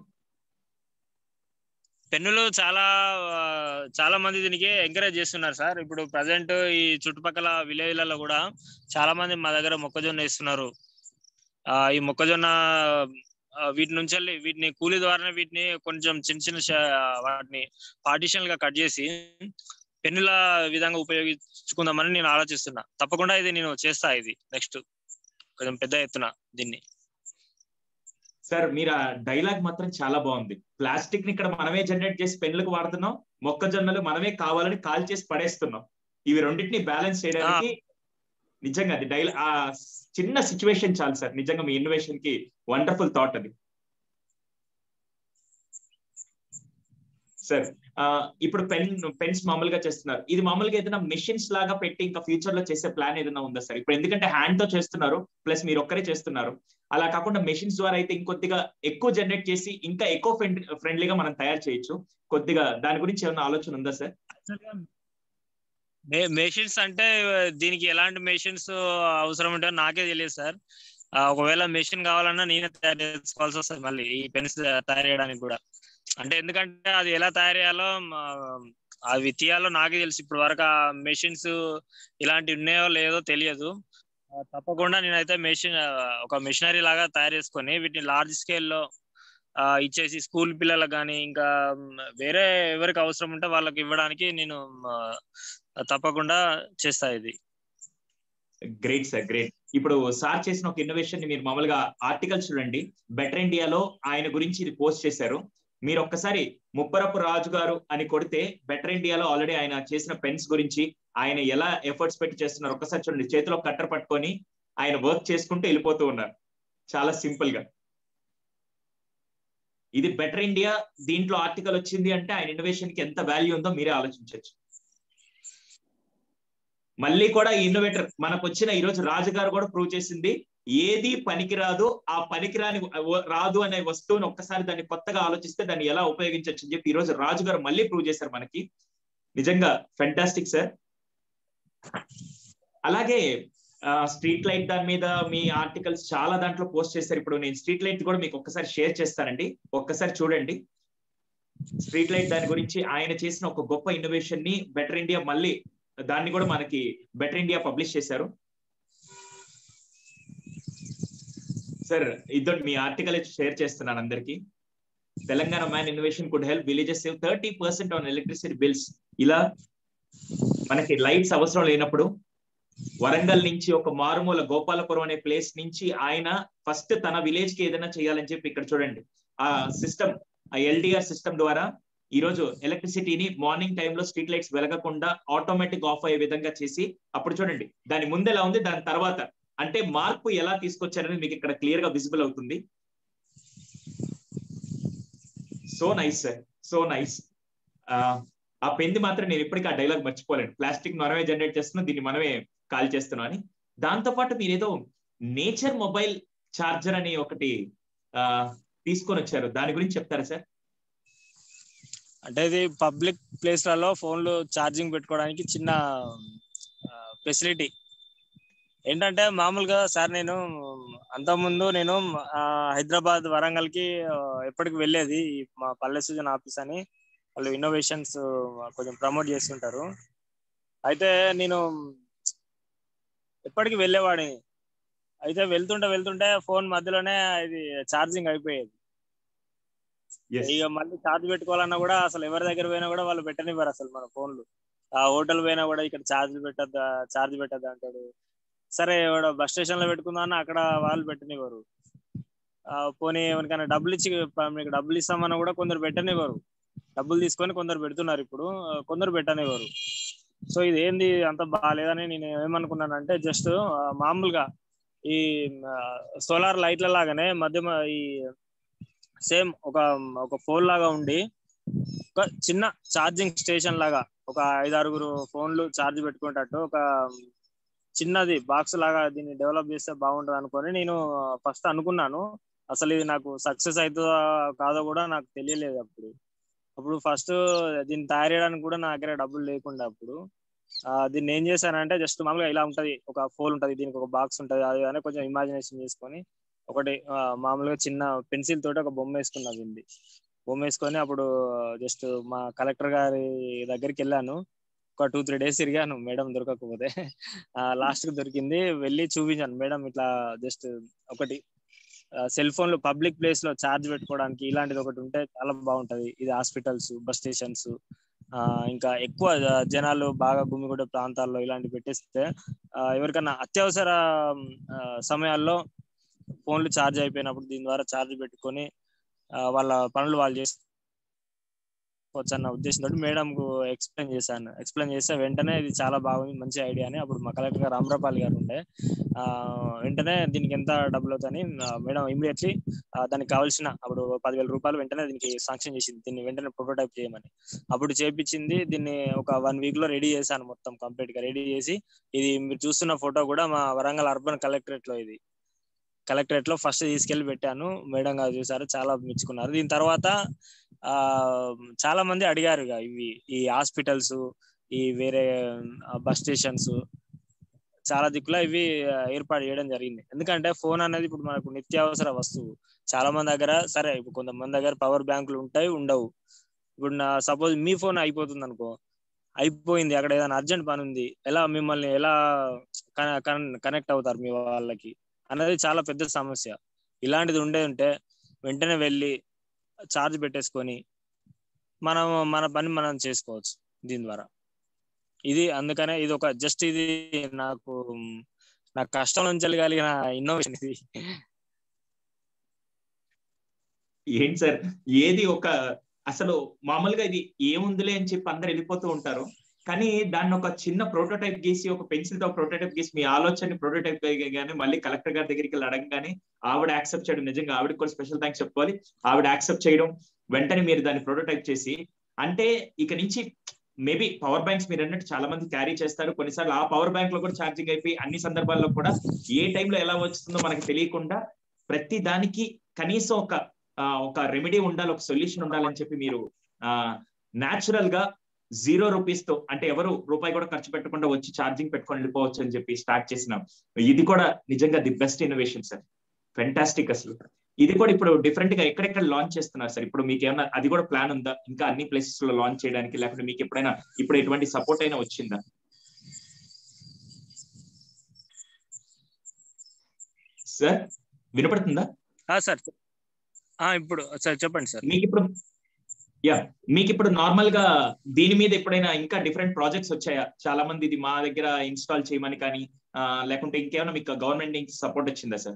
Speaker 2: పెన్నులు చాలా మంది దీనికి ఎంకరేజ్ చేస్తున్నారు సార్. ఇప్పుడు ప్రజెంట్ ఈ చుట్టుపక్కల విలేజ్లలో కూడా చాలా మంది మా దగ్గర మొక్కజొన్న వేస్తున్నారు. ఈ మొక్కజొన్న వీటి నుంచి వీటిని కూలీ ద్వారానే వీటిని కొంచెం చిన్న వాటిని పార్టిషన్ గా కట్ చేసి పెన్నుల విధంగా ఉపయోగించుకుందామని నేను ఆలోచిస్తున్నా. తప్పకుండా ఇది నేను చేస్తా, ఇది నెక్స్ట్ కొంచెం పెద్ద ఎత్తున దీన్ని.
Speaker 1: సార్ మీరు ఆ డైలాగ్ మాత్రం చాలా బాగుంది. ప్లాస్టిక్ ని ఇక్కడ మనమే జనరేట్ చేసి పెన్నులకు వాడుతున్నాం, మొక్కజొన్నలు మనమే కావాలని కాల్ చేసి పడేస్తున్నాం. ఇవి రెండింటిని బ్యాలెన్స్ చేయడానికి నిజంగా అది ఆ చిన్న సిచ్యువేషన్ చాలు సార్. నిజంగా మీ ఇన్నోవేషన్ కి వండర్ఫుల్ థాట్ అది. సార్ ఇప్పుడు పెన్స్ మామూలుగా చేస్తున్నారు, ఇది మామూలుగా ఏదైనా మెషిన్స్ లాగా పెట్టి ఇంకా ఫ్యూచర్ లో చేసే ప్లాన్ ఏదైనా ఉందా సార్? ఇప్పుడు ఎందుకంటే హ్యాండ్ తో చేస్తున్నారు, ప్లస్ మీరు ఒక్కరే చేస్తున్నారు, అలా కాకుండా మెషిన్స్ ద్వారా అయితే ఇంకొద్దిగా ఎక్కువ జనరేట్ చేసి ఇంకా ఎక్కువ ఫ్రెండ్లీగా మనం తయారు చేయొచ్చు. కొద్దిగా దాని గురించి ఏమైనా ఆలోచన ఉందా సార్?
Speaker 2: మెషిన్స్ అంటే దీనికి ఎలాంటి మెషిన్స్ అవసరం ఉంటుందో నాకే తెలియదు సార్. ఒకవేళ మెషిన్ కావాలన్నా నేనే తయారు చేసుకోవాల్సి వస్తుంది మళ్ళీ ఈ పెన్స్ తయారు చేయడానికి కూడా. అంటే ఎందుకంటే అది ఎలా తయారు చేయాలో అవి తీయాలో నాకే తెలుసు. ఇప్పుడు వరకు ఆ మెషిన్స్ ఇలాంటివి ఉన్నాయో లేదో తెలియదు. తప్పకుండా నేనైతే ఒక మెషినరీ లాగా తయారు చేసుకొని వీటిని లార్జ్ స్కేల్లో ఇచ్చేసి స్కూల్ పిల్లలకు కానీ ఇంకా వేరే ఎవరికి అవసరం ఉంటే వాళ్ళకి ఇవ్వడానికి నేను తప్పకుండా చేస్తా ఇది.
Speaker 1: Great sir, great. ఇప్పుడు సార్ చేసిన ఒక ఇన్నోవేషన్ ని మీరు మామూలుగా ఆర్టికల్స్ చూడండి, బెటర్ ఇండియాలో ఆయన గురించి ఇది పోస్ట్ చేశారు. మీరు ఒక్కసారి ముప్పరపు రాజు గారు అని కొడితే బెటర్ ఇండియాలో ఆల్రెడీ ఆయన చేసిన పెన్స్ గురించి, ఆయన ఎలా ఎఫర్ట్స్ పెట్టి చేస్తున్నారు ఒక్కసారి చూడండి. చేతిలో కట్టర్ పట్టుకొని ఆయన వర్క్ చేసుకుంటూ వెళ్ళిపోతూ ఉన్నారు, చాలా సింపుల్ గా. ఇది బెటర్ ఇండియా దీంట్లో ఆర్టికల్ వచ్చింది అంటే ఆయన ఇన్నోవేషన్ కి ఎంత వాల్యూ ఉందో మీరే ఆలోచించవచ్చు. మళ్ళీ కూడా ఈ ఇన్నోవేటర్ మనకు వచ్చిన ఈ రోజు రాజుగారు కూడా ప్రూవ్ చేసింది, ఏది పనికిరాదు, ఆ పనికిరాని రాదు అనే వస్తువుని ఒక్కసారి దాన్ని కొత్తగా ఆలోచిస్తే దాన్ని ఎలా ఉపయోగించవచ్చు అని చెప్పి ఈ రోజు రాజుగారు మళ్ళీ ప్రూవ్ చేశారు మనకి. నిజంగా ఫెంటాస్టిక్ సార్. అలాగే స్ట్రీట్ లైట్ దాని మీద మీ ఆర్టికల్స్ చాలా దాంట్లో పోస్ట్ చేశారు. ఇప్పుడు నేను స్ట్రీట్ లైట్ కూడా మీకు ఒక్కసారి షేర్ చేస్తానండి, ఒక్కసారి చూడండి. స్ట్రీట్ లైట్ దాని గురించి ఆయన చేసిన ఒక గొప్ప ఇన్నోవేషన్ ని బెటర్ ఇండియా మళ్ళీ దాన్ని కూడా మనకి బెటర్ ఇండియా పబ్లిష్ చేశారు. సార్ ఇద్దరు మీ ఆర్టికల్ షేర్ చేస్తున్నాను అందరికి. Telangana man innovation could help villages save 30% on electricity bills. ఇలా మనకి లైట్స్ అవసరం లేనప్పుడు వరంగల్ నుంచి ఒక మారుమూల గోపాలపురం అనే ప్లేస్ నుంచి ఆయన ఫస్ట్ తన విలేజ్ కి ఏదైనా చేయాలని చెప్పి ఇక్కడ చూడండి ఆ సిస్టమ్, ఆ ఎల్డిఆర్ సిస్టమ్ ద్వారా ఈ రోజు ఎలక్ట్రిసిటీని మార్నింగ్ టైంలో స్ట్రీట్ లైట్స్ వెలగకుండా ఆటోమేటిక్ ఆఫ్ అయ్యే విధంగా చేసి, అప్పుడు చూడండి దాని ముందు ఎలా ఉంది, దాని తర్వాత అంటే మార్పు ఎలా తీసుకొచ్చారని మీకు ఇక్కడ క్లియర్ గా విజిబుల్ అవుతుంది. So nice sir, so nice. ఆ పెంది మాత్రం నేను ఇప్పటికీ ఆ డైలాగ్ మర్చిపోలేను, ప్లాస్టిక్ మనమే జనరేట్ చేస్తున్నాం, దీన్ని మనమే కాల్ చేస్తున్నాం అని. దాంతో పాటు మీరు ఏదో నేచర్ మొబైల్ చార్జర్ అని ఒకటి తీసుకొని వచ్చారు, దాని గురించి చెప్తారా సార్?
Speaker 2: అంటే ఇది పబ్లిక్ ప్లేస్లలో ఫోన్లు ఛార్జింగ్ పెట్టుకోవడానికి చిన్న ఫెసిలిటీ. ఏంటంటే మామూలుగా సార్ నేను అంతకుముందు నేను హైదరాబాద్ వరంగల్కి ఎప్పటికి వెళ్ళేది, మా పల్లె సూజన్ ఆఫీస్ అని వాళ్ళు ఇన్నోవేషన్స్ కొంచెం ప్రమోట్ చేస్తుంటారు. అయితే నేను ఎప్పటికి వెళ్ళేవాడిని. అయితే వెళ్తుంటే ఫోన్ మధ్యలోనే ఇది ఛార్జింగ్ అయిపోయేది. ఇక మళ్ళీ ఛార్జ్ పెట్టుకోవాలన్నా కూడా అసలు ఎవరి దగ్గర పోయినా కూడా వాళ్ళు పెట్టనివ్వరు అసలు మన ఫోన్లు. ఆ హోటల్ పోయినా కూడా ఇక్కడ ఛార్జ్ పెట్టద్దా అంటాడు. సరే బస్ స్టేషన్ లో పెట్టుకుందా అన్న అక్కడ వాళ్ళు పెట్టనివ్వరు. పోనీ ఎవరికైనా డబ్బులు ఇచ్చి మీకు డబ్బులు ఇస్తామన్నా కూడా కొందరు పెట్టనివ్వరు. డబ్బులు తీసుకొని కొందరు పెడుతున్నారు, ఇప్పుడు కొందరు పెట్టనివ్వరు. సో ఇది ఏంది అంత బాగాలేదని నేను ఏమనుకున్నానంటే జస్ట్ మామూలుగా ఈ సోలార్ లైట్ల లాగానే మధ్య ఈ సేమ్ ఒక ఫోన్ లాగా ఉండి ఒక చిన్న ఛార్జింగ్ స్టేషన్ లాగా ఒక 5-6 ఫోన్లు ఛార్జ్ పెట్టుకునేటట్టు ఒక చిన్నది బాక్స్ లాగా దీన్ని డెవలప్ చేస్తే బాగుంటుంది అనుకొని నేను ఫస్ట్ అనుకున్నాను. అసలు ఇది నాకు సక్సెస్ అవుతుందో కాదో కూడా నాకు తెలియలేదు అప్పుడు ఫస్ట్ దీన్ని తయారు చేయడానికి కూడా నా దగ్గర డబ్బులు లేకుండా అప్పుడు దీన్ని ఏం చేశానంటే జస్ట్ మామూలుగా ఇలా ఉంటది, ఒక ఫోన్ ఉంటది, దీనికి ఒక బాక్స్ ఉంటది, అది అని కొంచెం ఇమాజినేషన్ చేసుకొని ఒకటి మామూలుగా చిన్న పెన్సిల్ తోటి ఒక బొమ్మ వేసుకున్నా. బొమ్మ వేసుకొని అప్పుడు జస్ట్ మా కలెక్టర్ గారి దగ్గరికి వెళ్ళాను. ఒక 2-3 డేస్ తిరిగాను మేడం దొరకకపోతే. లాస్ట్ కి దొరికింది, వెళ్ళి చూపించాను, మేడం ఇట్లా జస్ట్ ఒకటి సెల్ ఫోన్లు పబ్లిక్ ప్లేస్ లో ఛార్జ్ పెట్టుకోవడానికి ఇలాంటిది ఒకటి ఉంటే చాలా బాగుంటది. ఇది హాస్పిటల్స్, బస్ స్టేషన్స్, ఇంకా ఎక్కువ జనాలు బాగా గుమిగూడే ప్రాంతాల్లో ఇలాంటివి పెట్టేస్తే ఎవరికన్నా అత్యవసర సమయాల్లో ఫోన్లు ఛార్జ్ అయిపోయినప్పుడు దీని ద్వారా ఛార్జ్ పెట్టుకొని వాళ్ళ పనులు వాళ్ళు చేసుకోవచ్చు అన్న ఉద్దేశంతో మేడంకు ఎక్స్ప్లెయిన్ చేస్తే వెంటనే ఇది చాలా బాగుంది, మంచి ఐడియా అని. అప్పుడు మా కలెక్టర్ గారు రామరాపాల్ గారు ఉండే, వెంటనే దీనికి ఎంత డబ్బులు అవుతాయని మేడం ఇమీడియట్లీ దానికి కావాల్సిన అప్పుడు 10,000 రూపాయలు వెంటనే దీనికి శాంక్షన్ చేసింది, దీన్ని వెంటనే ప్రోటోటైప్ చేయమని. అప్పుడు చేపించింది. దీన్ని ఒక 1 వీక్ లో రెడీ చేశాను, మొత్తం కంప్లీట్ గా రెడీ చేసి. ఇది మీరు చూస్తున్న ఫోటో కూడా మా వరంగల్ అర్బన్ కలెక్టరేట్ లో ఫస్ట్ తీసుకెళ్లి పెట్టాను. మేడం గారు చూసారు, చాలా మెచ్చుకున్నారు. దీని తర్వాత చాలా మంది అడిగారు ఇవి ఈ హాస్పిటల్స్, ఈ వేరే బస్ స్టేషన్స్, చాలా దిక్కులో ఇవి ఏర్పాటు చేయడం జరిగింది. ఎందుకంటే ఫోన్ అనేది ఇప్పుడు మనకు నిత్యావసర వస్తువు. చాలా మంది దగ్గర, సరే ఇప్పుడు కొంతమంది దగ్గర పవర్ బ్యాంకులు ఉంటాయి, ఉండవు. ఇప్పుడు సపోజ్ మీ ఫోన్ అయిపోతుంది అనుకో, అయిపోయింది, అక్కడ ఏదైనా అర్జెంట్ పని ఉంది, మిమ్మల్ని ఎలా కనెక్ట్ అవుతారు మీ వాళ్ళకి అనేది చాలా పెద్ద సమస్య. ఇలాంటిది ఉంటే వెంటనే వెళ్ళి ఛార్జ్ పెట్టేసుకొని మన పని మనం చేసుకోవచ్చు దీని ద్వారా. అందుకనే ఇది ఒక జస్ట్ ఇది నాకు కష్టం నుంచి కలిగిన ఇన్నోవేషన్ ఇది.
Speaker 1: ఏంటి సార్, ఏది ఒక అసలు మామూలుగా ఇది ఏముందిలే అని చెప్పి అందరు వెళ్ళిపోతూ ఉంటారు, కానీ దాన్ని ఒక చిన్న ప్రోటోటైప్ గీసి, ఒక పెన్సిల్ తో ప్రోటోటైప్ గీసి మీ ఆలోచనని ప్రోటోటైప్ గానీ మళ్ళీ కలెక్టర్ గారి దగ్గరికి వెళ్ళి అడగగానే ఆవిడ యాక్సెప్ట్ చేయడం, నిజంగా ఆవిడకి కూడా స్పెషల్ థ్యాంక్స్ చెప్పుకోవాలి. ఆవిడ యాక్సెప్ట్ చేయడం, వెంటనే మీరు దాన్ని ప్రోటోటైప్ చేసి, అంటే ఇక నుంచి మేబీ పవర్ బ్యాంక్స్ మీరు అన్నట్టు చాలా మంది క్యారీ చేస్తారు, కొన్నిసార్లు ఆ పవర్ బ్యాంక్ లో కూడా ఛార్జింగ్ అయిపోయి అన్ని సందర్భాల్లో కూడా ఏ టైంలో ఎలా వస్తుందో మనకి తెలియకుండా ప్రతి దానికి కనీసం ఒక రెమెడీ ఉండాలి, ఒక సొల్యూషన్ ఉండాలని చెప్పి మీరు న్యాచురల్ గా 0 రూపీస్ తో, అంటే ఎవరు రూపాయి కూడా ఖర్చు పెట్టకుండా వచ్చి ఛార్జింగ్ పెట్టుకొని వెళ్ళిపోవచ్చు అని చెప్పి స్టార్ట్ చేసిన ఇది కూడా నిజంగా the best innovation sir. Fantastic. అసలు ఇది కూడా ఇప్పుడు డిఫరెంట్ గా ఎక్కడెక్కడ లాంచ్ చేస్తున్నారు సార్? ఇప్పుడు మీకు ఏమన్నా అది కూడా ప్లాన్ ఉందా ఇంకా అన్ని ప్లేసెస్ లో లాంచ్ చేయడానికి, లేకపోతే మీకు ఎప్పుడైనా ఇప్పుడు ఎటువంటి సపోర్ట్ అయినా వచ్చిందా? సార్ వినపడుతుందా?
Speaker 2: సార్ ఇప్పుడు సార్ చెప్పండి సార్.
Speaker 1: మీకు ఇప్పుడు నార్మల్ గా దీని మీద ఎప్పుడైనా ఇంకా డిఫరెంట్ ప్రాజెక్ట్స్ వచ్చాయా? చాలా మంది ఇది మా దగ్గర ఇన్స్టాల్ చేయమని కానీ, లేకుంటే ఇంకేమైనా మీకు గవర్నమెంట్ నుంచి సపోర్ట్ వచ్చిందా సార్?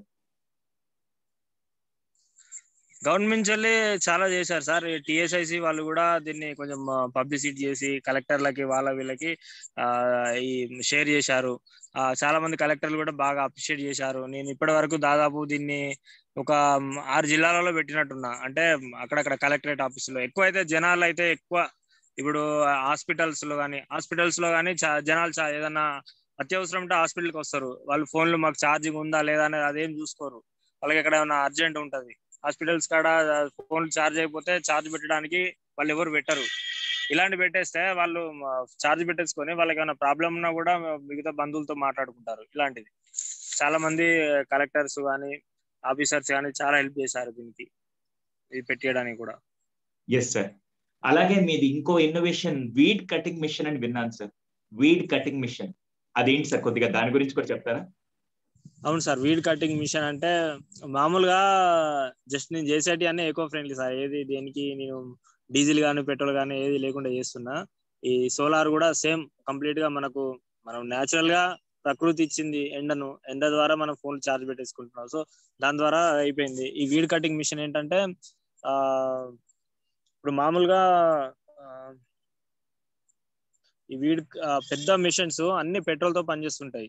Speaker 2: గవర్నమెంట్ వెళ్ళి చాలా చేశారు సార్. టిఎస్ఐసి వాళ్ళు కూడా దీన్ని కొంచెం పబ్లిసిటీ చేసి కలెక్టర్లకి వీళ్ళకి ఈ షేర్ చేశారు. చాలా మంది కలెక్టర్లు కూడా బాగా అప్రిషియేట్ చేశారు. నేను ఇప్పటి వరకు దాదాపు దీన్ని ఒక 6 జిల్లాలలో పెట్టినట్టున్నా, అంటే అక్కడక్కడ కలెక్టరేట్ ఆఫీసులో. ఎక్కువైతే జనాలు అయితే ఎక్కువ ఇప్పుడు హాస్పిటల్స్ లో కానీ జనాలు ఏదన్నా అత్యవసరం ఉంటే హాస్పిటల్కి వస్తారు. వాళ్ళు ఫోన్లు మాకు ఛార్జింగ్ ఉందా లేదా అనేది అదేం చూసుకోరు. వాళ్ళకి ఎక్కడ ఏమైనా అర్జెంట్ ఉంటది, హాస్పిటల్స్ కాడ ఫోన్ ఛార్జ్ అయిపోతే ఛార్జ్ పెట్టడానికి వాళ్ళు ఎవరు పెట్టరు. ఇలాంటి పెట్టేస్తే వాళ్ళు ఛార్జ్ పెట్టేసుకొని వాళ్ళకి ఏమైనా ప్రాబ్లం ఉన్నా కూడా మిగతా బంధువులతో మాట్లాడుకుంటారు. ఇలాంటిది చాలా మంది కలెక్టర్స్ కానీ ఆఫీసర్స్ కానీ చాలా హెల్ప్ చేశారు దీనికి, ఇది పెట్టేయడానికి కూడా.
Speaker 1: Yes sir. అలాగే మీది ఇంకో ఇన్నోవేషన్ వీడ్ కటింగ్ మిషన్ అని విన్నాను సార్. వీడ్ కటింగ్ మిషన్ అదేంటి సార్? కొద్దిగా దాని గురించి కూడా చెప్తారా?
Speaker 2: అవును సార్, వీడ్ కటింగ్ మిషన్ అంటే మామూలుగా జస్ట్ నేను చేసేటి అన్నీ ఎకో ఫ్రెండ్లీ సార్. ఏది దేనికి నేను డీజిల్ కానీ పెట్రోల్ కానీ ఏది లేకుండా చేస్తున్నా. ఈ సోలార్ కూడా సేమ్ కంప్లీట్ గా మనం న్యాచురల్ గా ప్రకృతి ఇచ్చింది ఎండ ద్వారా మనం ఫోన్ ఛార్జ్ పెట్టేసుకుంటున్నాం. సో దాని ద్వారా అయిపోయింది. ఈ వీడ్ కటింగ్ మిషన్ ఏంటంటే ఇప్పుడు మామూలుగా ఈ పెద్ద మిషన్స్ అన్ని పెట్రోల్ తో పనిచేస్తుంటాయి.